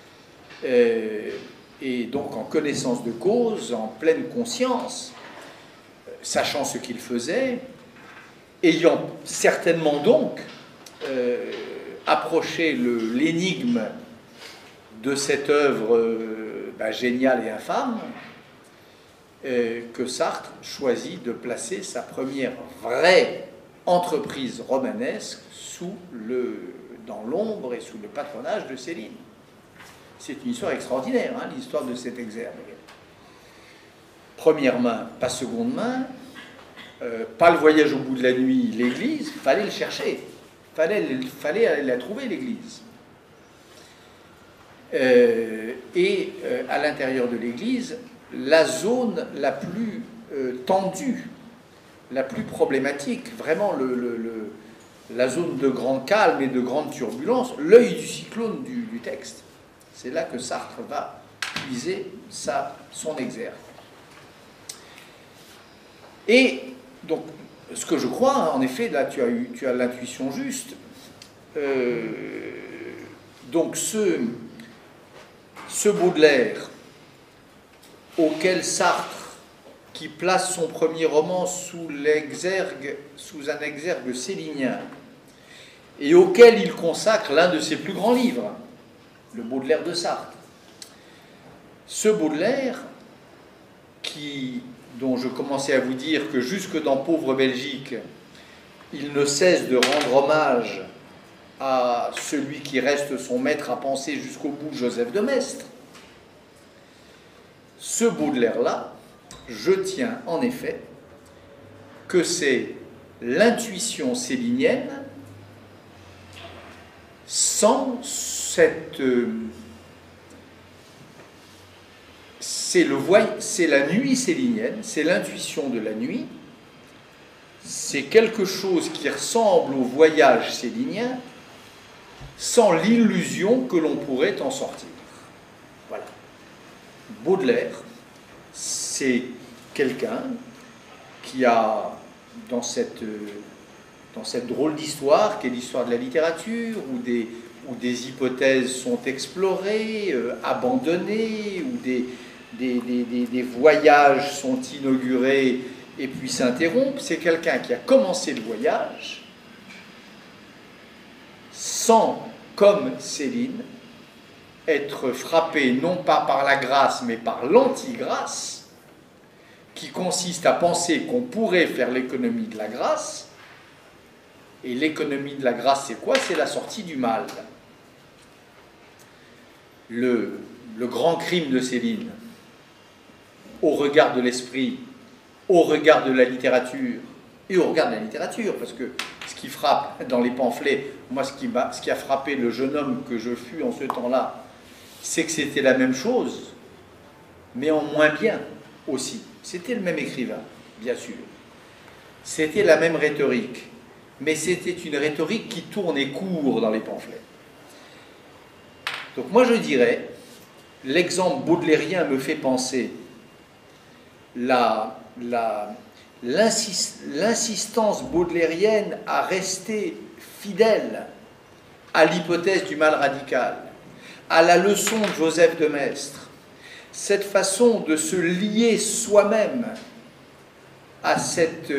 et donc en connaissance de cause, en pleine conscience, sachant ce qu'il faisait, ayant certainement donc approché l'énigme de cette œuvre géniale et infâme, que Sartre choisit de placer sa première vraie entreprise romanesque dans l'ombre et sous le patronage de Céline. C'est une histoire extraordinaire, hein, l'histoire de cet exergue. Première main, pas seconde main, pas le Voyage au bout de la nuit, l'Église, fallait le chercher, fallait aller la trouver, l'Église. Et à l'intérieur de l'Église, la zone la plus tendue, la plus problématique, vraiment la zone de grand calme et de grande turbulence, l'œil du cyclone du texte. C'est là que Sartre va puiser son exergue. Et donc, ce que je crois, en effet, là tu as l'intuition juste, donc ce Baudelaire, auquel Sartre, qui place son premier roman sous un exergue célinien, et auquel il consacre l'un de ses plus grands livres, le Baudelaire de Sartre. Ce Baudelaire, qui dont je commençais à vous dire que jusque dans Pauvre Belgique, il ne cesse de rendre hommage à celui qui reste son maître à penser jusqu'au bout, Joseph de Maistre. Ce Baudelaire-là, je tiens en effet que c'est l'intuition célinienne sans cette... c'est la nuit célinienne, c'est l'intuition de la nuit, c'est quelque chose qui ressemble au voyage célinien sans l'illusion que l'on pourrait en sortir. Voilà. Baudelaire, c'est quelqu'un qui a, dans cette drôle d'histoire, qui est l'histoire de la littérature, où des hypothèses sont explorées, abandonnées, où des voyages sont inaugurés et puis s'interrompent. C'est quelqu'un qui a commencé le voyage sans, comme Céline, être frappé non pas par la grâce mais par l'anti-grâce, qui consiste à penser qu'on pourrait faire l'économie de la grâce. Et l'économie de la grâce, c'est quoi? C'est la sortie du mal. Le grand crime de Céline, au regard de l'esprit, au regard de la littérature, et au regard de la littérature, parce que ce qui frappe dans les pamphlets, moi ce qui a frappé le jeune homme que je fus en ce temps-là, c'est que c'était la même chose, mais en moins bien aussi. C'était le même écrivain, bien sûr. C'était la même rhétorique, mais c'était une rhétorique qui tourne et court dans les pamphlets. Donc moi je dirais, l'exemple baudelairien me fait penser l'insistance baudelairienne à rester fidèle à l'hypothèse du mal radical, à la leçon de Joseph de Maistre, cette façon de se lier soi-même à cet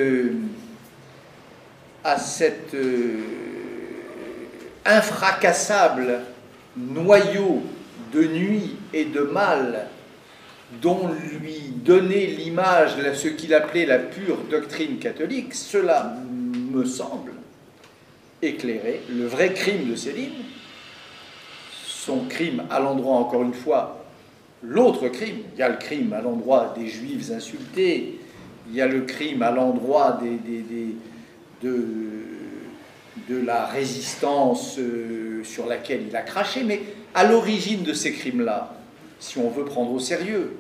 infracassable noyau de nuit et de mal dont lui donnait l'image de ce qu'il appelait la pure doctrine catholique, cela me semble éclairer le vrai crime de Céline, son crime à l'endroit, encore une fois, l'autre crime. Il y a le crime à l'endroit des Juifs insultés, il y a le crime à l'endroit de la résistance sur laquelle il a craché, mais à l'origine de ces crimes-là, si on veut prendre au sérieux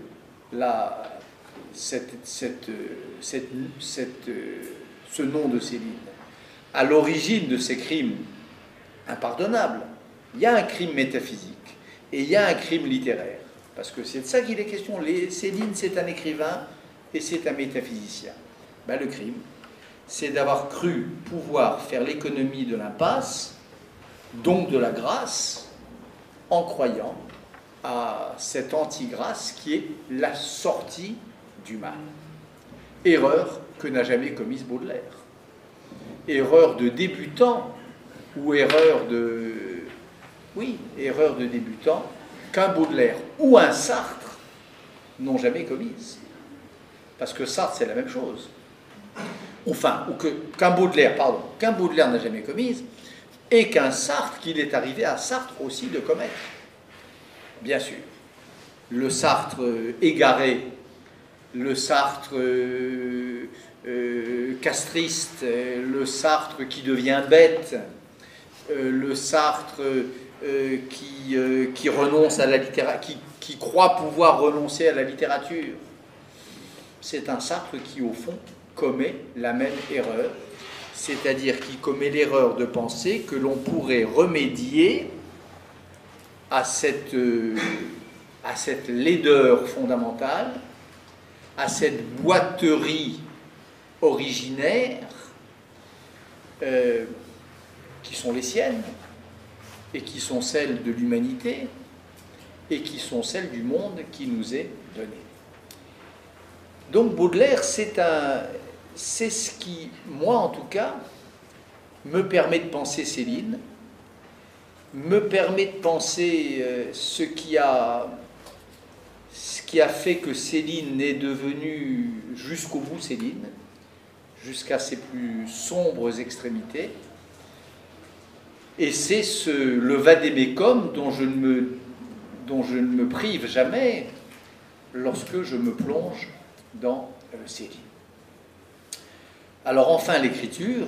ce nom de Céline, à l'origine de ces crimes impardonnables, il y a un crime métaphysique et il y a un crime littéraire, parce que c'est de ça qu'il est question. Céline, c'est un écrivain et c'est un métaphysicien. Ben, le crime, c'est d'avoir cru pouvoir faire l'économie de l'impasse, donc de la grâce, en croyant à cette anti-grâce qui est la sortie du mal. Erreur que n'a jamais commise Baudelaire. Erreur de débutant, ou erreur de débutant, qu'un Baudelaire ou un Sartre n'ont jamais commise. Parce que Sartre, c'est la même chose. Qu'un Baudelaire n'a jamais commise, et qu'un Sartre, qu'il est arrivé à Sartre aussi de commettre. Bien sûr. Le Sartre égaré, le Sartre castriste, le Sartre qui devient bête, le Sartre qui renonce à la littérature, qui croit pouvoir renoncer à la littérature. C'est un Sartre qui, au fond, commet la même erreur, c'est-à-dire qui commet l'erreur de penser que l'on pourrait remédier à cette laideur fondamentale, à cette boiterie originaire qui sont les siennes et qui sont celles de l'humanité et qui sont celles du monde qui nous est donné. Donc Baudelaire, c'est ce qui, moi en tout cas, me permet de penser Céline, me permet de penser ce qui qui a fait que Céline est devenue jusqu'au bout Céline, jusqu'à ses plus sombres extrémités. Et c'est le vadémécum dont je ne me prive jamais lorsque je me plonge dans Céline. Alors enfin l'écriture,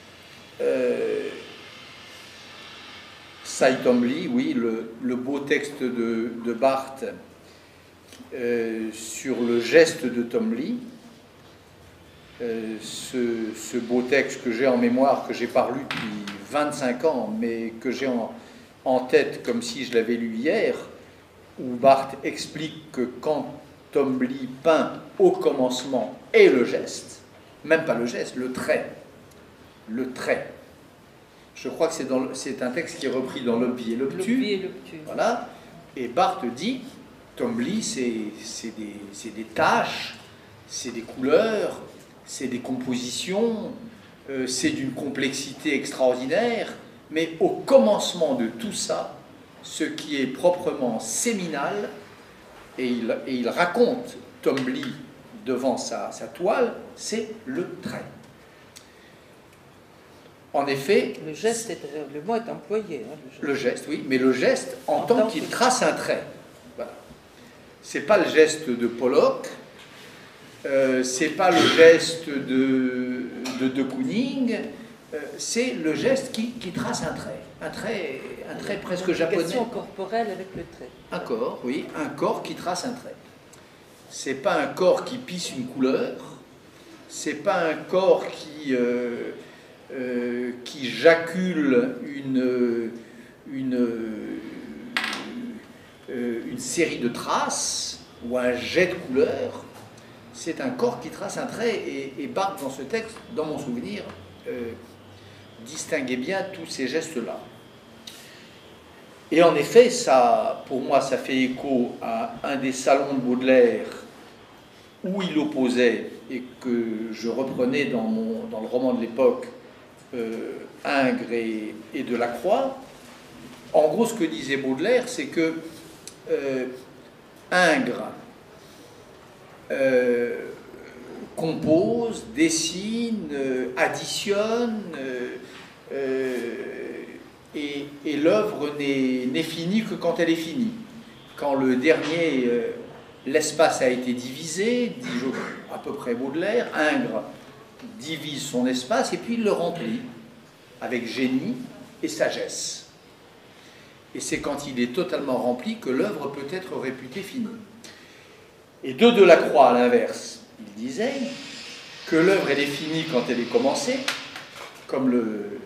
Cy Twombly, oui, le beau texte de Barthes sur le geste de Twombly, ce beau texte que j'ai en mémoire, que j'ai pas lu depuis 25 ans, mais que j'ai en tête comme si je l'avais lu hier, où Barthes explique que quand Twombly peint au commencement et le geste, même pas le geste, le trait. Je crois que c'est un texte qui est repris dans L'Obvi et l'Obtus. Voilà. Et Barthes dit, Twombly, c'est des taches, c'est des couleurs, c'est des compositions, c'est d'une complexité extraordinaire, mais au commencement de tout ça, ce qui est proprement séminal, et il raconte Twombly devant sa toile, c'est le trait. En effet... Le mot est employé. Hein, le geste, oui, mais le geste en tant qu'il trace un trait. Voilà. C'est pas le geste de Pollock, c'est pas le geste de Kooning, c'est le geste qui trace un trait presque japonais. Une corporelle avec le trait. Un corps, oui, un corps qui trace un trait. C'est pas un corps qui pisse une couleur, c'est pas un corps qui jacule une série de traces ou un jet de couleur. C'est un corps qui trace un trait, et Barthes, dans ce texte, dans mon souvenir, distinguait bien tous ces gestes-là. Et en effet, ça, pour moi, ça fait écho à un des salons de Baudelaire où il opposait, et que je reprenais dans le roman de l'époque, Ingres et Delacroix. En gros, ce que disait Baudelaire, c'est que Ingres compose, dessine, additionne, et l'œuvre n'est finie que quand elle est finie. Quand le dernier, l'espace a été divisé, dit à peu près Baudelaire, Ingres divise son espace et puis il le remplit avec génie et sagesse. Et c'est quand il est totalement rempli que l'œuvre peut être réputée finie. Et de Delacroix, à l'inverse, il disait que l'œuvre elle est finie quand elle est commencée, comme le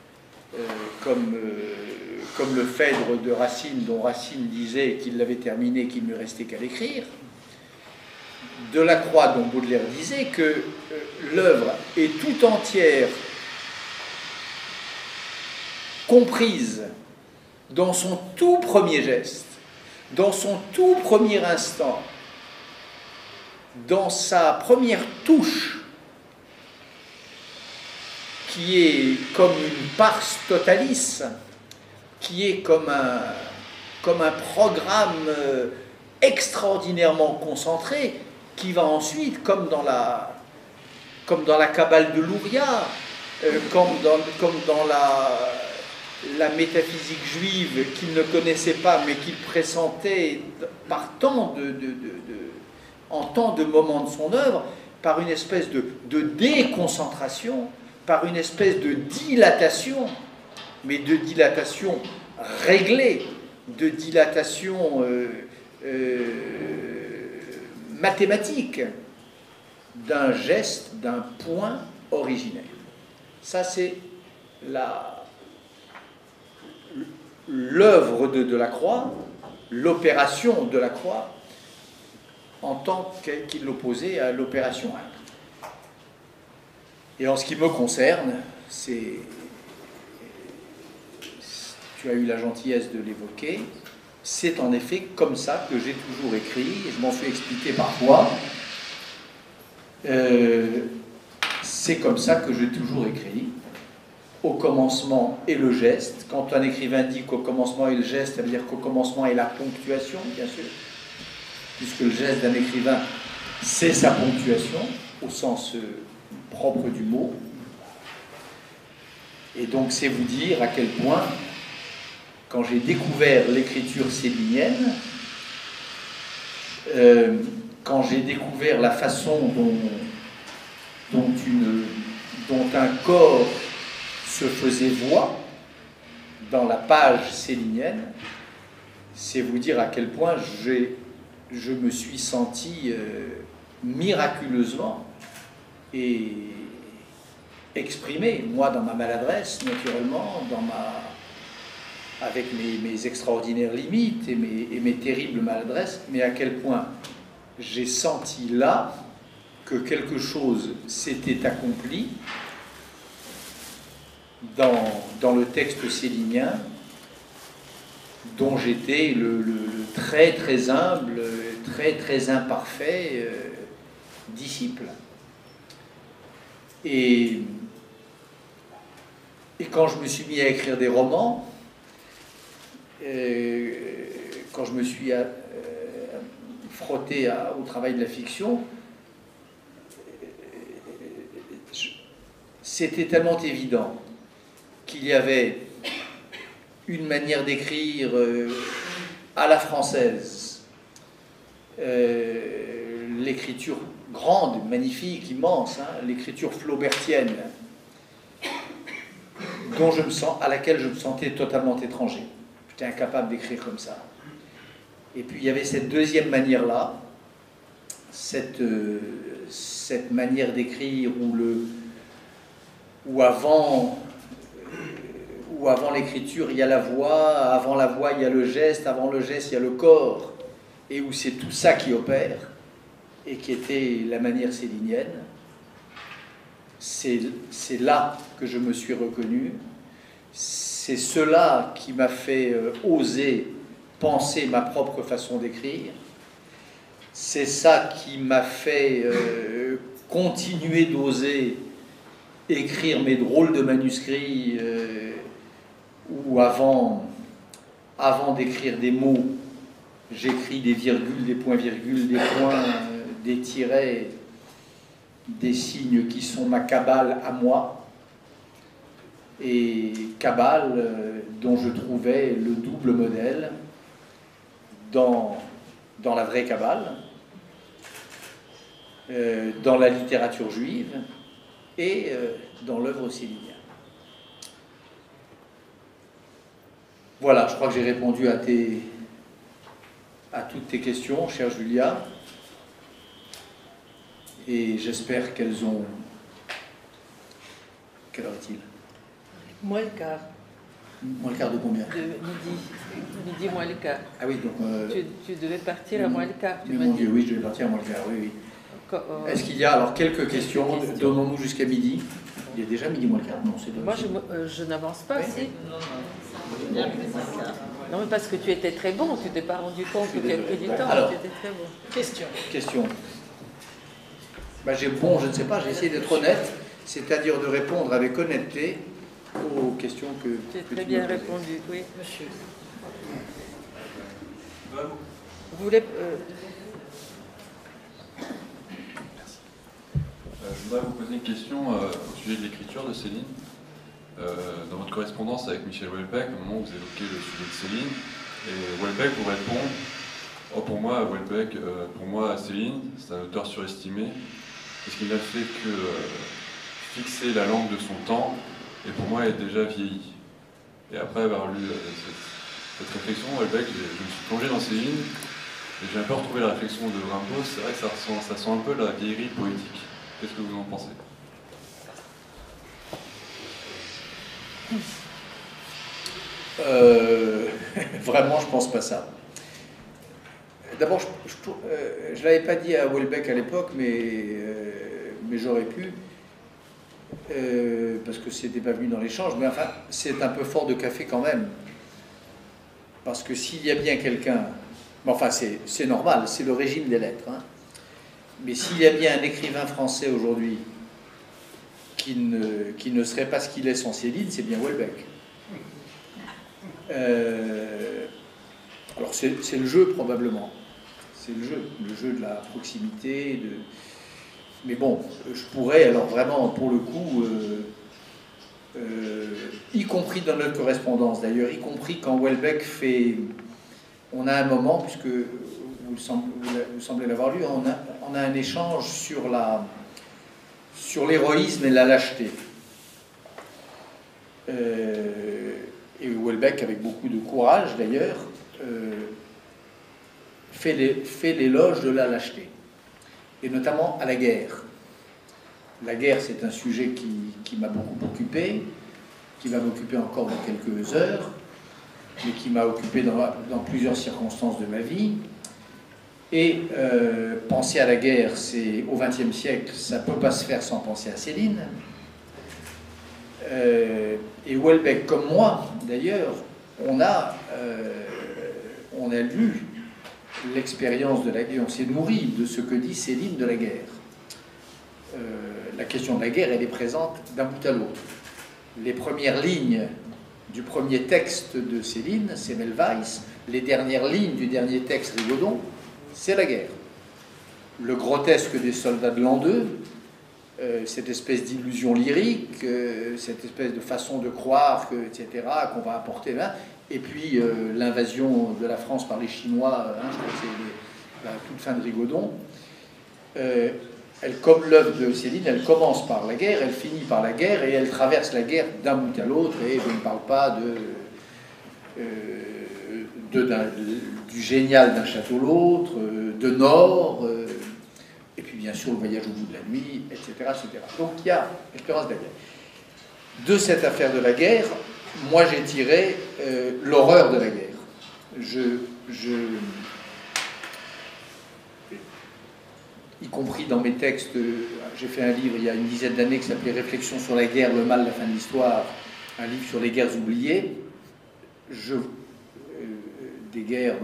Phèdre de Racine, dont Racine disait qu'il l'avait terminé, qu'il ne lui restait qu'à l'écrire. Delacroix, dont Baudelaire disait que l'œuvre est tout entière comprise dans son tout premier geste, dans son tout premier instant, dans sa première touche, qui est comme une pars totalis, qui est comme un programme extraordinairement concentré, qui va ensuite, comme dans la Kabbale de Luria, comme dans la métaphysique juive qu'il ne connaissait pas, mais qu'il pressentait par en tant de moments de son œuvre, par une espèce de déconcentration, par une espèce de dilatation, mais de dilatation réglée, de dilatation mathématique, d'un geste, d'un point originel. Ça, c'est l'œuvre de Delacroix, l'opération Delacroix, en tant qu'il l'opposait à l'opération Ingres. Et en ce qui me concerne, tu as eu la gentillesse de l'évoquer, c'est en effet comme ça que j'ai toujours écrit, et je m'en fais expliquer parfois. C'est comme ça que j'ai toujours écrit, au commencement et le geste. Quand un écrivain dit qu'au commencement et le geste, ça veut dire qu'au commencement et la ponctuation, bien sûr. puisque le geste d'un écrivain, c'est sa ponctuation, au sens propre du mot. Et donc, c'est vous dire à quel point, quand j'ai découvert l'écriture célinienne, quand j'ai découvert la façon dont un corps se faisait voix dans la page célinienne, c'est vous dire à quel point je me suis senti miraculeusement et exprimé, moi dans ma maladresse, naturellement, avec mes extraordinaires limites et mes terribles maladresses, mais à quel point j'ai senti là que quelque chose s'était accompli dans le texte célinien, dont j'étais le très très humble, très très imparfait disciple. Et quand je me suis mis à écrire des romans, quand je me suis frotté au travail de la fiction, c'était tellement évident qu'il y avait une manière d'écrire à la française, l'écriture grande, magnifique, immense, hein, l'écriture flaubertienne, à laquelle je me sentais totalement étranger. J'étais incapable d'écrire comme ça. Et puis il y avait cette deuxième manière-là, cette manière d'écrire où avant l'écriture il y a la voix, avant la voix il y a le geste, avant le geste il y a le corps, et où c'est tout ça qui opère, et qui était la manière célinienne. C'est là que je me suis reconnu. C'est cela qui m'a fait oser penser ma propre façon d'écrire. C'est ça qui m'a fait continuer d'oser écrire mes drôles de manuscrits où avant d'écrire des mots, j'écris des virgules, des points-virgules, des points, des tirets, des signes qui sont ma cabale à moi, et cabale dont je trouvais le double modèle dans la vraie cabale, dans la littérature juive et dans l'œuvre célinienne. Voilà, je crois que j'ai répondu à toutes tes questions, chère Julia, et j'espère qu'elles ont... Quelle heure est-il? Moins le quart. Moins le quart de combien? De midi. Midi moins le quart. Ah oui, donc... Tu devais partir à moins le quart. Mais mon Dieu, oui, je devais partir à moins le quart, oui, oui. Est-ce qu'il y a alors quelques questions? Donnons-nous jusqu'à midi. Il est déjà midi moins le quart? Non, c'est moi, je n'avance pas, oui. si. Non, mais parce que tu étais très bon, tu t'es pas rendu compte que tu as pris du temps, alors, tu étais très bon. Question. Ben, je ne sais pas, j'ai essayé d'être honnête, c'est-à-dire de répondre avec honnêteté aux questions que tu as que très tu bien me posais. répondu, oui. Monsieur. Vous voulez... Je voudrais vous poser une question au sujet de l'écriture de Céline. Dans votre correspondance avec Michel Houellebecq, au moment où vous évoquez le sujet de Céline, et Houellebecq vous répond pour moi, Houellebecq, pour moi, Céline, c'est un auteur surestimé, parce qu'il n'a fait que fixer la langue de son temps, et pour moi, elle est déjà vieillie. Et après avoir lu cette réflexion, Houellebecq, je me suis plongé dans Céline, et j'ai un peu retrouvé la réflexion de Rimbaud. C'est vrai que ça sent un peu la vieillerie poétique. Qu'est-ce que vous en pensez? Vraiment, je pense pas ça. D'abord, je l'avais pas dit à Houellebecq à l'époque, mais j'aurais pu, parce que c'était pas venu dans l'échange. Mais enfin, c'est un peu fort de café quand même, parce que s'il y a bien quelqu'un, enfin c'est normal, c'est le régime des lettres, hein. Mais s'il y a bien un écrivain français aujourd'hui qui ne serait pas ce qu'il est sans Céline, c'est bien Houellebecq. Alors c'est le jeu probablement. c'est le jeu de la proximité. Mais bon, je pourrais, alors vraiment, pour le coup, y compris dans notre correspondance d'ailleurs, y compris quand Houellebecq fait... On a un moment, puisque vous semblez l'avoir lu, on a un échange sur l'héroïsme et la lâcheté. Et Houellebecq, avec beaucoup de courage d'ailleurs, fait l'éloge de la lâcheté, et notamment à la guerre. La guerre, c'est un sujet qui m'a beaucoup occupé, qui va m'occuper encore dans quelques heures, mais qui m'a occupé dans plusieurs circonstances de ma vie. Et penser à la guerre, c'est au XXe siècle, ça ne peut pas se faire sans penser à Céline. Et Houellebecq, comme moi d'ailleurs, on a lu l'expérience de la guerre, on s'est nourri de ce que dit Céline de la guerre. La question de la guerre, elle est présente d'un bout à l'autre. Les premières lignes du premier texte de Céline, c'est Semmelweis. Les dernières lignes du dernier texte, Rigaudon, c'est la guerre. Le grotesque des soldats de l'an 2, cette espèce d'illusion lyrique, cette espèce de façon de croire, etc., qu'on va apporter là. Et puis l'invasion de la France par les Chinois, je crois que c'est la toute fin de Rigaudon. Comme l'œuvre de Céline, elle commence par la guerre, elle finit par la guerre, et elle traverse la guerre d'un bout à l'autre, et je ne parle pas du génial d'un château l'autre, de Nord, et puis bien sûr le voyage au bout de la nuit, etc. etc. Donc il y a l'expérience de la guerre. De cette affaire de la guerre, moi j'ai tiré l'horreur de la guerre. Y compris dans mes textes, j'ai fait un livre il y a une dizaine d'années qui s'appelait Réflexions sur la guerre, le mal, la fin de l'histoire, un livre sur les guerres oubliées. Des guerres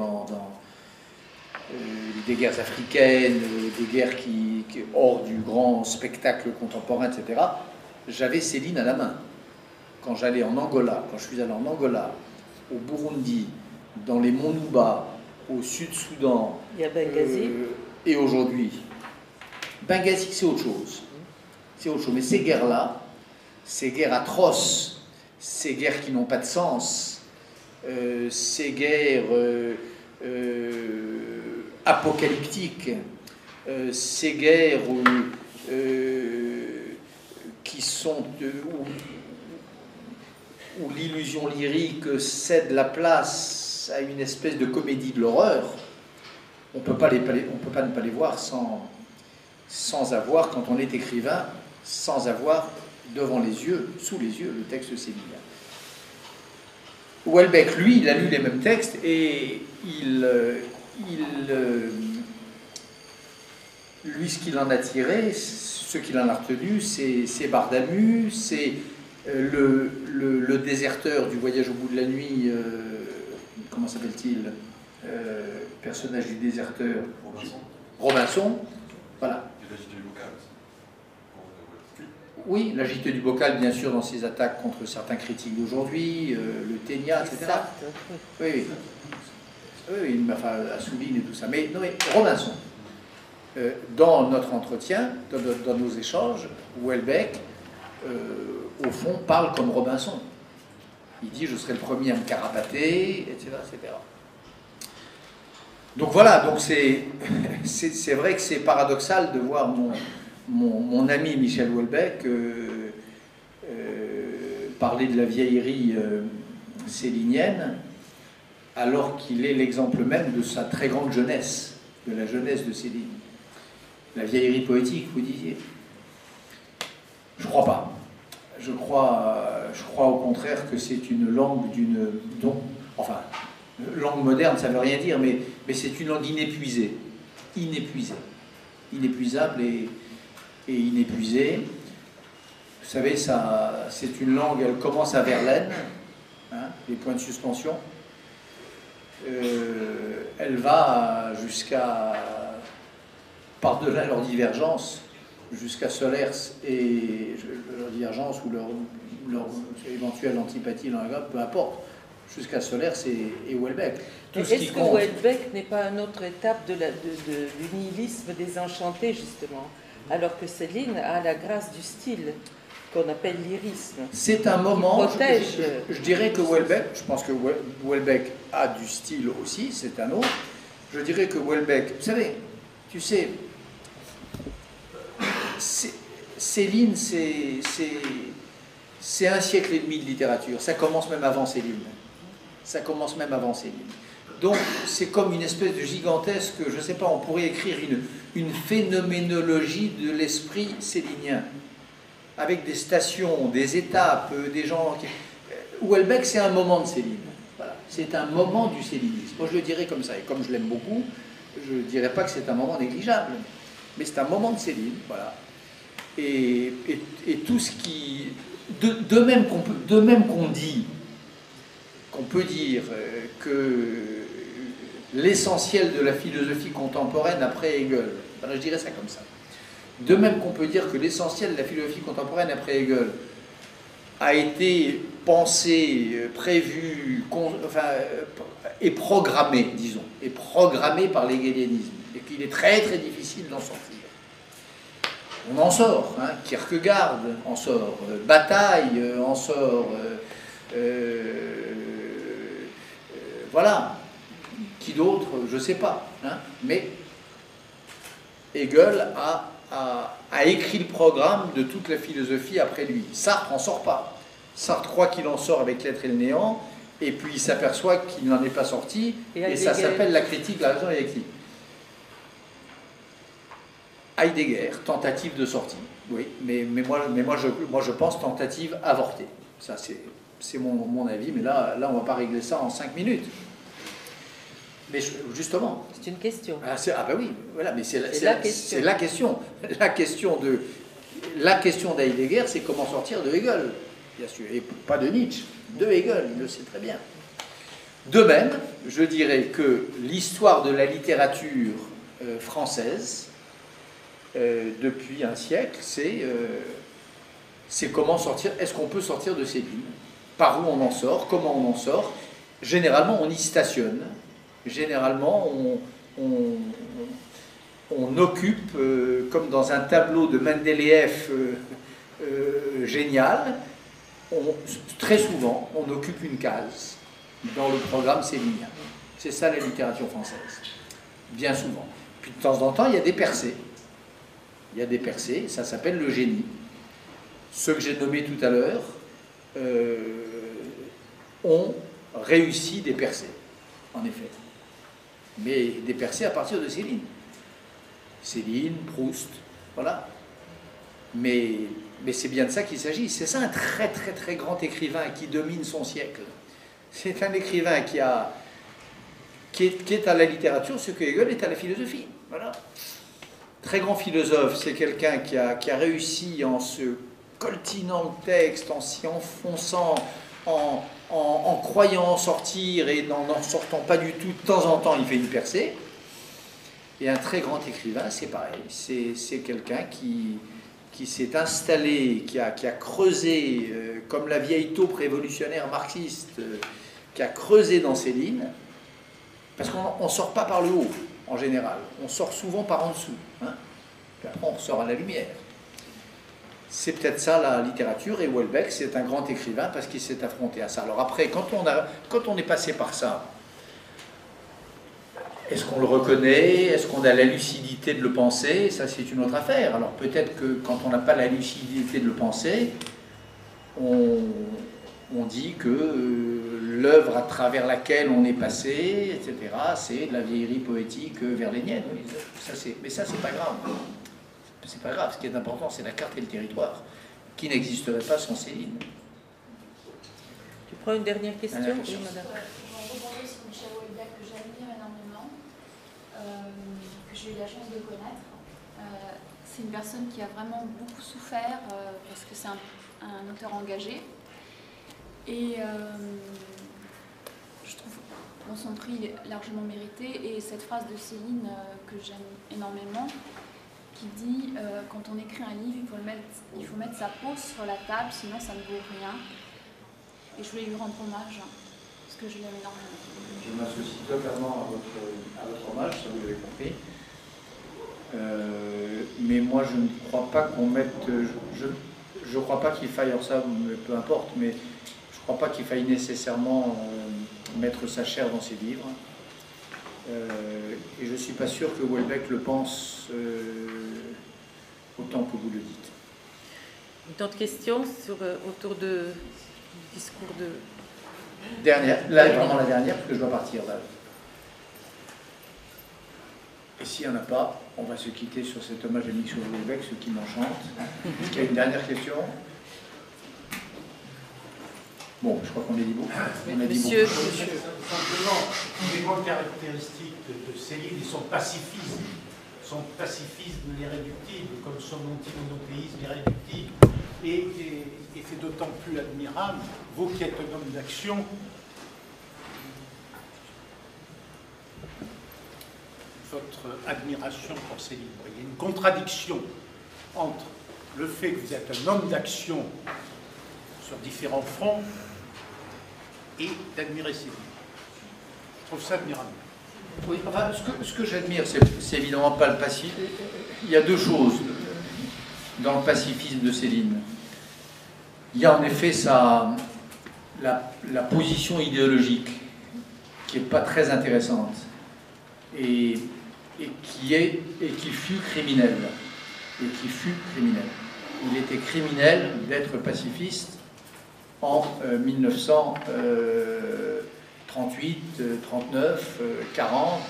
des guerres africaines, des guerres qui hors du grand spectacle contemporain, etc. J'avais Céline à la main. Quand j'allais en Angola, quand je suis allé en Angola, au Burundi, dans les monts Nouba, au Sud-Soudan, il y a Benghazi. Et aujourd'hui, Benghazi, c'est autre chose. C'est autre chose. Mais ces guerres-là, ces guerres atroces, ces guerres qui n'ont pas de sens, ces guerres apocalyptiques, ces guerres qui sont où l'illusion lyrique cède la place à une espèce de comédie de l'horreur, on ne peut pas ne pas les voir sans avoir, quand on est écrivain, sans avoir devant les yeux, sous les yeux, le texte sélinien. Houellebecq, lui, il a lu les mêmes textes et lui, ce qu'il en a tiré, ce qu'il en a retenu, c'est Bardamu, c'est le déserteur du voyage au bout de la nuit, comment s'appelle-t-il, personnage du déserteur, Robinson, voilà. Oui, la JT du bocal, bien sûr, dans ses attaques contre certains critiques d'aujourd'hui, le Ténia, etc. Oui, enfin, Assouline et tout ça. Mais Robinson, dans notre entretien, dans nos échanges, Houellebecq, au fond, parle comme Robinson. Il dit « je serai le premier à me carapater », etc., etc. Donc voilà, donc c'est vrai que c'est paradoxal de voir mon ami Michel Houellebecq parler de la vieillerie célinienne, alors qu'il est l'exemple même de sa très grande jeunesse, de la jeunesse de Céline. La vieillerie poétique, vous disiez? Je crois pas. Je crois au contraire que c'est une langue enfin, langue moderne, ça ne veut rien dire, mais c'est une langue inépuisée, inépuisable et inépuisée. Vous savez, c'est une langue, elle commence à Verlaine, les points de suspension. Elle va jusqu'à, par-delà leur divergence, jusqu'à Solers et leur divergence ou leur éventuelle antipathie, peu importe, jusqu'à Solers et Houellebecq. Est-ce que Houellebecq n'est pas une autre étape du nihilisme désenchanté, justement, alors que Céline a la grâce du style, qu'on appelle lyrisme? C'est un moment, protège. je dirais que Houellebecq, je pense que Houellebecq a du style aussi, c'est un autre. Je dirais que Houellebecq, vous savez, tu sais, Céline, c'est un siècle et demi de littérature. Ça commence même avant Céline. Ça commence même avant Céline. Donc, c'est comme une espèce de gigantesque, je ne sais pas, on pourrait écrire une phénoménologie de l'esprit célinien, avec des stations, des étapes, des gens... Houellebecq, c'est un moment de Céline. Voilà. C'est un moment du célinisme. Moi, je le dirais comme ça. Et comme je l'aime beaucoup, je ne dirais pas que c'est un moment négligeable. Mais c'est un moment de Céline, voilà. Et tout ce qui... De même qu'on dit, qu'on peut dire que l'essentiel de la philosophie contemporaine après Hegel, alors je dirais ça comme ça. De même qu'on peut dire que l'essentiel de la philosophie contemporaine après Hegel a été pensé, prévu, et programmé, disons, et programmé par l'hégélianisme, et qu'il est très très difficile d'en sortir. On en sort, hein, Kierkegaard en sort, Bataille en sort, voilà, qui d'autre, je ne sais pas, hein, mais Hegel a écrit le programme de toute la philosophie après lui. Sartre n'en sort pas. Sartre croit qu'il en sort avec l'être et le néant, et puis il s'aperçoit qu'il n'en est pas sorti, et ça s'appelle la critique de la raison dialectique. Heidegger, tentative de sortie, oui, mais moi je pense tentative avortée. Ça c'est mon avis, mais là on ne va pas régler ça en 5 minutes. Mais justement... C'est une question. Ah ben oui, voilà, mais c'est la question. La question d'Heidegger, c'est comment sortir de Hegel, bien sûr, et pas de Nietzsche, de Hegel, il le sait très bien. De même, je dirais que l'histoire de la littérature française, depuis un siècle, c'est comment sortir, est-ce qu'on peut sortir de Céline? Par où on en sort? Comment on en sort? Généralement, on y stationne. Généralement, on occupe, comme dans un tableau de Mendeleïev génial, très souvent, on occupe une case dans le programme célinien. C'est ça la littérature française, bien souvent. Puis de temps en temps, il y a des percées. Il y a des percées, ça s'appelle le génie. Ceux que j'ai nommés tout à l'heure ont réussi des percées, en effet. Mais des percées à partir de Céline. Céline, Proust, voilà. Mais c'est bien de ça qu'il s'agit. C'est ça un très très très grand écrivain qui domine son siècle. C'est un écrivain qui est à la littérature ce que Hegel est à la philosophie. Voilà. Très grand philosophe, c'est quelqu'un qui a réussi en se coltinant le texte, en s'y enfonçant, en croyant en sortir et n'en sortant pas du tout, de temps en temps il fait une percée. Et un très grand écrivain, c'est pareil, c'est quelqu'un qui s'est installé, qui a creusé, comme la vieille taupe révolutionnaire marxiste, qui a creusé dans ses lignes, parce qu'on ne sort pas par le haut, en général, on sort souvent par en dessous, hein, puis après on ressort à la lumière. C'est peut-être ça la littérature, et Houellebecq, c'est un grand écrivain parce qu'il s'est affronté à ça. Alors après, quand on est passé par ça, est-ce qu'on le reconnaît? Est-ce qu'on a la lucidité de le penser? Ça, c'est une autre affaire. Alors peut-être que quand on n'a pas la lucidité de le penser, on dit que l'œuvre à travers laquelle on est passé, etc., c'est de la vieillerie poétique verlénienne. Oui, mais ça, c'est pas grave. C'est pas grave, ce qui est important, c'est la carte et le territoire, qui n'existerait pas sans Céline. Tu prends une dernière question? Oui, madame. Je rebondis sur Michel Houellebecq, que j'admire énormément, que j'ai eu la chance de connaître. C'est une personne qui a vraiment beaucoup souffert, parce que c'est un auteur engagé. Et je trouve son prix largement mérité. Et cette phrase de Céline, que j'aime énormément, qui dit quand on écrit un livre, il faut mettre sa peau sur la table, sinon ça ne vaut rien. Et je voulais lui rendre hommage, parce que je l'aime énormément. Je m'associe totalement à votre hommage, ça vous l'avez compris. Mais moi, je ne crois pas qu'on mette... Je ne crois pas qu'il faille, alors ça, peu importe, mais je ne crois pas qu'il faille nécessairement mettre sa chair dans ses livres. Et je ne suis pas sûr que Houellebecq le pense autant que vous le dites. D'autres questions autour du discours de... Dernière, là, vraiment la dernière, parce que je dois partir là. Et s'il n'y en a pas, on va se quitter sur cet hommage à Michel Houellebecq, ce qui m'enchante. Est-ce qu'il y a une dernière question? Bon, je crois qu'on a dit beaucoup. Monsieur. Simplement, les grandes caractéristiques de Céline, ils sont pacifisme. Son pacifisme l'irréductible, comme son antimonothéisme irréductible. Et c'est d'autant plus admirable, vous qui êtes un homme d'action, votre admiration pour Céline. Il y a une contradiction entre le fait que vous êtes un homme d'action sur différents fronts et d'admirer Céline. Je trouve ça admirable. Oui, enfin, ce que j'admire, c'est évidemment pas le pacifisme. Il y a deux choses dans le pacifisme de Céline. Il y a en effet la position idéologique qui n'est pas très intéressante et qui fut criminelle. Il était criminel d'être pacifiste en 1938, 39, 40,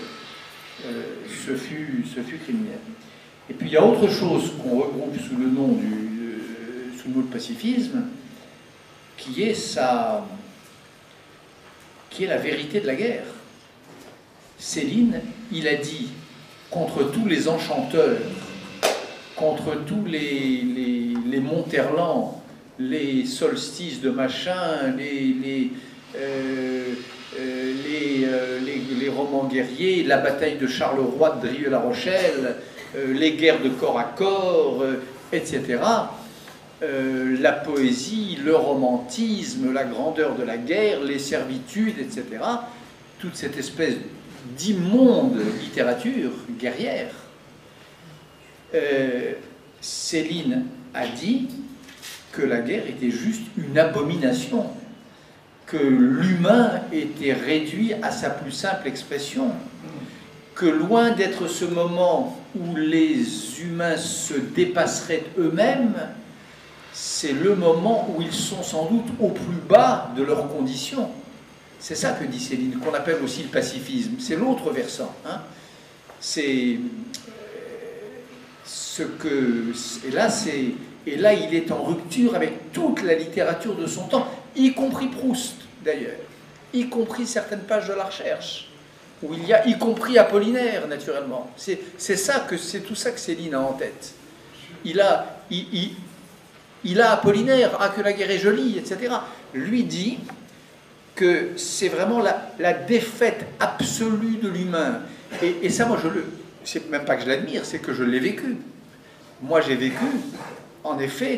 ce fut criminel. Et puis il y a autre chose qu'on regroupe sous le nom de pacifisme, qui est la vérité de la guerre. Céline, il a dit contre tous les enchanteurs, contre tous les Monterland, les solstices de machin, les romans guerriers, la bataille de Charleroi, de Drieux-La Rochelle, les guerres de corps à corps, etc. La poésie, le romantisme, la grandeur de la guerre, les servitudes, etc. Toute cette espèce d'immonde littérature guerrière. Céline a dit que la guerre était juste une abomination, que l'humain était réduit à sa plus simple expression, que loin d'être ce moment où les humains se dépasseraient eux-mêmes, c'est le moment où ils sont sans doute au plus bas de leurs conditions. C'est ça que dit Céline, qu'on appelle aussi le pacifisme. C'est l'autre versant. Hein. C'est ce que... Et là, il est en rupture avec toute la littérature de son temps, y compris Proust, d'ailleurs, y compris certaines pages de la Recherche, où il y a, y compris Apollinaire, naturellement. C'est tout ça que Céline a en tête. Il a Apollinaire, ah, que la guerre est jolie, etc. Lui dit que c'est vraiment la défaite absolue de l'humain. Et ça, moi, c'est même pas que je l'admire, c'est que je l'ai vécu. Moi, j'ai vécu, en effet,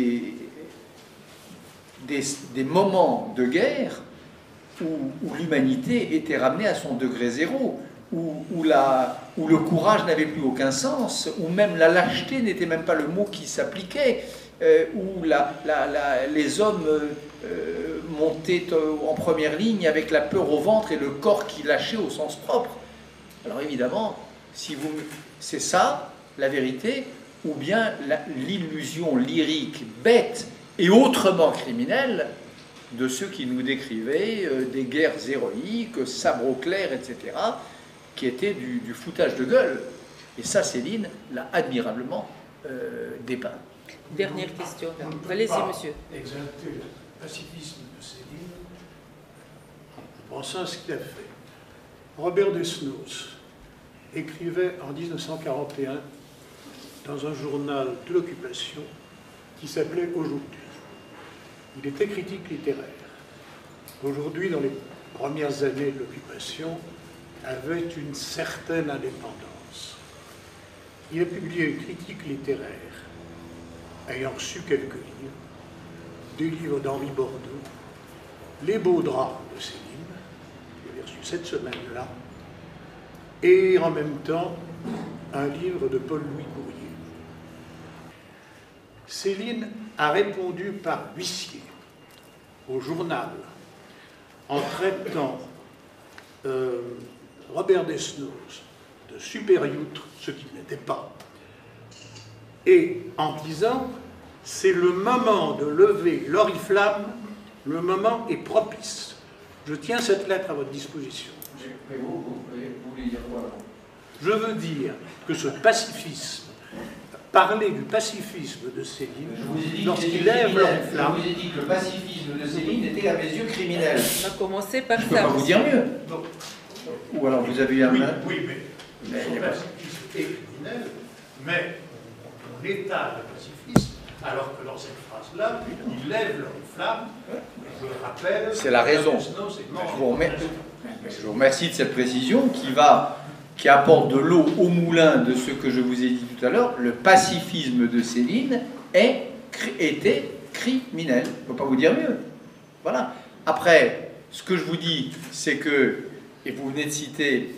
des moments de guerre où l'humanité était ramenée à son degré zéro, où le courage n'avait plus aucun sens, où même la lâcheté n'était même pas le mot qui s'appliquait, où les hommes montaient en première ligne avec la peur au ventre et le corps qui lâchait au sens propre. Alors évidemment, c'est ça, la vérité, ou bien l'illusion lyrique bête et autrement criminelle de ceux qui nous décrivaient des guerres héroïques, sabre au clair, etc., qui étaient du foutage de gueule. Et ça, Céline l'a admirablement dépeint. Dernière question. Allez-y, monsieur. Exalter le pacifisme de Céline en pensant à ce qu'il a fait. Robert Desnos écrivait en 1941 dans un journal de l'occupation qui s'appelait Aujourd'hui. Il était critique littéraire. Aujourd'hui, dans les premières années de l'occupation, avait une certaine indépendance. Il a publié une critique littéraire, ayant reçu quelques livres, des livres d'Henri Bordeaux, Les beaux draps de Céline, que j'ai reçu cette semaine-là, et en même temps un livre de Paul-Louis Courrier. Céline a répondu par huissier au journal en traitant Robert Desnos de super-youtre, ce qu'il n'était pas, et en disant « c'est le moment de lever l'oriflamme, le moment est propice ». Je tiens cette lettre à votre disposition. Vous voulez dire quoi? Je veux dire que ce pacifisme, parler du pacifisme de Céline, lorsqu'il lève l'oriflamme... Je vous ai dit que le pacifisme de Céline était à mes yeux criminel. On a commencé par Je ne peux ça. pas vous dire mieux. Non. Ou alors vous avez eu un... Oui, mais son pacifisme est criminel, mais en état de pacifisme, alors que dans cette phrase-là, il lève l'oriflamme, je rappelle... C'est la raison. Je vous remercie de cette précision qui apporte de l'eau au moulin de ce que je vous ai dit tout à l'heure. Le pacifisme de Céline était criminel. Je ne peux pas vous dire mieux. Voilà. Après, ce que je vous dis, c'est que, et vous venez de citer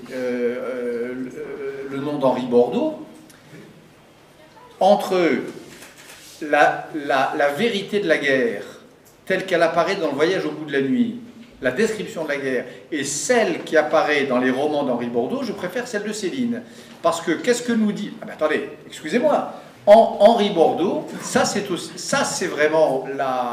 le nom d'Henri Bordeaux, entre la vérité de la guerre, telle qu'elle apparaît dans Le Voyage au bout de la nuit, la description de la guerre, et celle qui apparaît dans les romans d'Henri Bordeaux, je préfère celle de Céline. Parce que, qu'est-ce que nous dit... Ah ben attendez, excusez-moi. Henri Bordeaux, ça c'est vraiment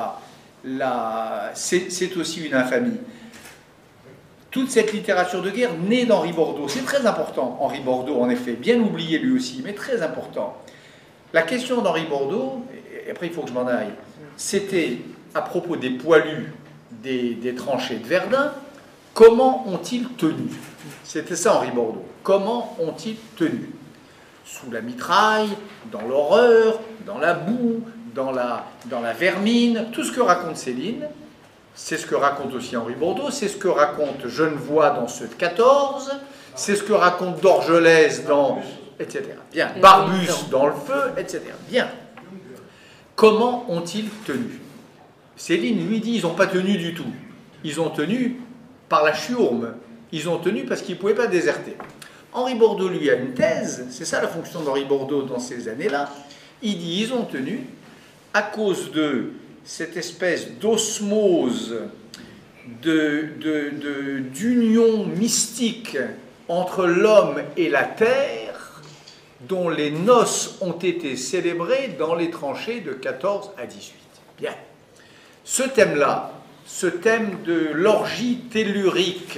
c'est aussi une infamie. Toute cette littérature de guerre née d'Henri Bordeaux, c'est très important, Henri Bordeaux en effet, bien oublié lui aussi, mais très important. La question d'Henri Bordeaux, et après il faut que je m'en aille, c'était à propos des poilus des tranchées de Verdun, comment ont-ils tenu? C'était ça Henri Bordeaux. Comment ont-ils tenu? Sous la mitraille, dans l'horreur, dans la boue, dans la vermine, tout ce que raconte Céline, c'est ce que raconte aussi Henri Bordeaux, c'est ce que raconte Genevoix dans Ceux de 14, c'est ce que raconte Dorgelès dans... etc. Bien. Barbus dans Le Feu, etc. Bien. Comment ont-ils tenu? Céline lui dit, ils n'ont pas tenu du tout. Ils ont tenu par la chiourme. Ils ont tenu parce qu'ils ne pouvaient pas déserter. Henri Bordeaux, lui, a une thèse. C'est ça la fonction d'Henri Bordeaux dans ces années-là. Il dit, ils ont tenu à cause de cette espèce d'osmose, d'union mystique entre l'homme et la terre, dont les noces ont été célébrées dans les tranchées de 14 à 18. Bien. Ce thème-là, ce thème de l'orgie tellurique,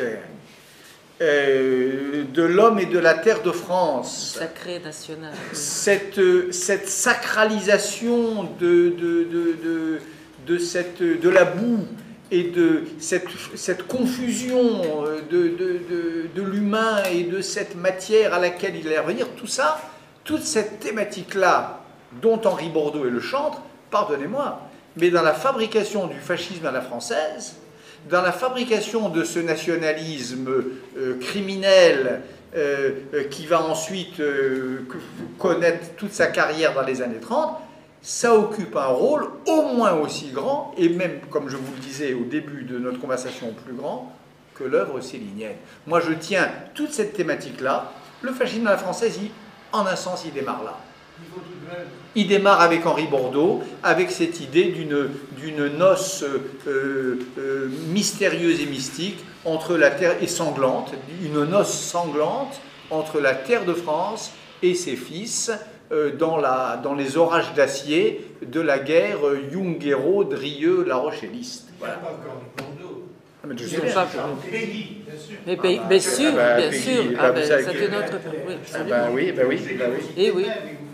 de l'homme et de la terre de France, Sacré national. cette sacralisation de la boue et de cette confusion de l'humain et de cette matière à laquelle il allait revenir, tout ça, toute cette thématique-là, dont Henri Bordeaux est le chantre, pardonnez-moi, mais dans la fabrication du fascisme à la française, dans la fabrication de ce nationalisme criminel qui va ensuite connaître toute sa carrière dans les années 30, ça occupe un rôle au moins aussi grand, et même, comme je vous le disais au début de notre conversation, plus grand que l'œuvre célinienne. Moi, je tiens toute cette thématique-là. Le fascisme à la française, en un sens, il démarre là. Il démarre avec Henri Bordeaux, avec cette idée d'une noce mystérieuse et mystique entre la terre et sanglante, une noce sanglante entre la terre de France et ses fils dans les orages d'acier de la guerre Junguero-Drieux-La Rochelliste. Voilà. Mais je sais bien. Mais bien sûr, bien sûr. C'est notre... Oui, oui. Et oui.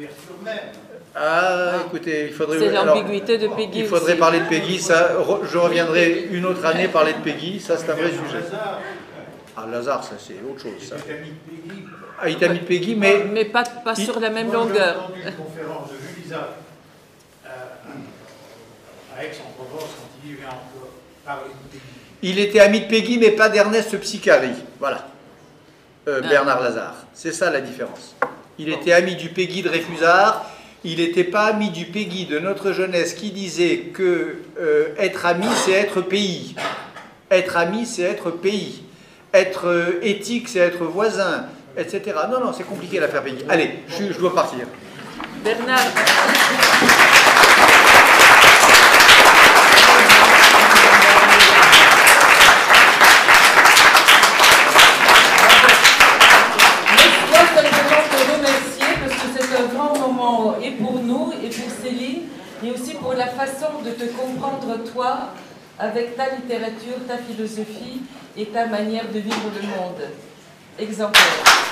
Ah, écoutez, il faudrait... C'est l'ambiguïté de Péguy. Il faudrait aussi. parler de Péguy, ça, je reviendrai une autre année parler de Péguy, ça c'est un vrai sujet. Ah, Lazare, ça c'est autre chose, ça. Ah, il t'a mis de Péguy, mais pas sur la même longueur. J'ai entendu une conférence de Julisa à Aix-en-Provence quand il vient encore parler de Péguy. Il était ami de Péguy, mais pas d'Ernest Psychari. Voilà. Bernard Lazare. C'est ça la différence. Il était ami du Péguy de Réfusard. Il n'était pas ami du Péguy de notre jeunesse qui disait que être ami, c'est être pays. Être ami, c'est être pays. Être éthique, c'est être voisin, etc. Non, non, c'est compliqué l'affaire pays. Allez, je dois partir. Bernard. Laisse-moi simplement te remercier parce que c'est un grand moment et pour nous et pour Céline et aussi pour la façon de te comprendre toi avec ta littérature, ta philosophie et ta manière de vivre le monde. Exemplaire.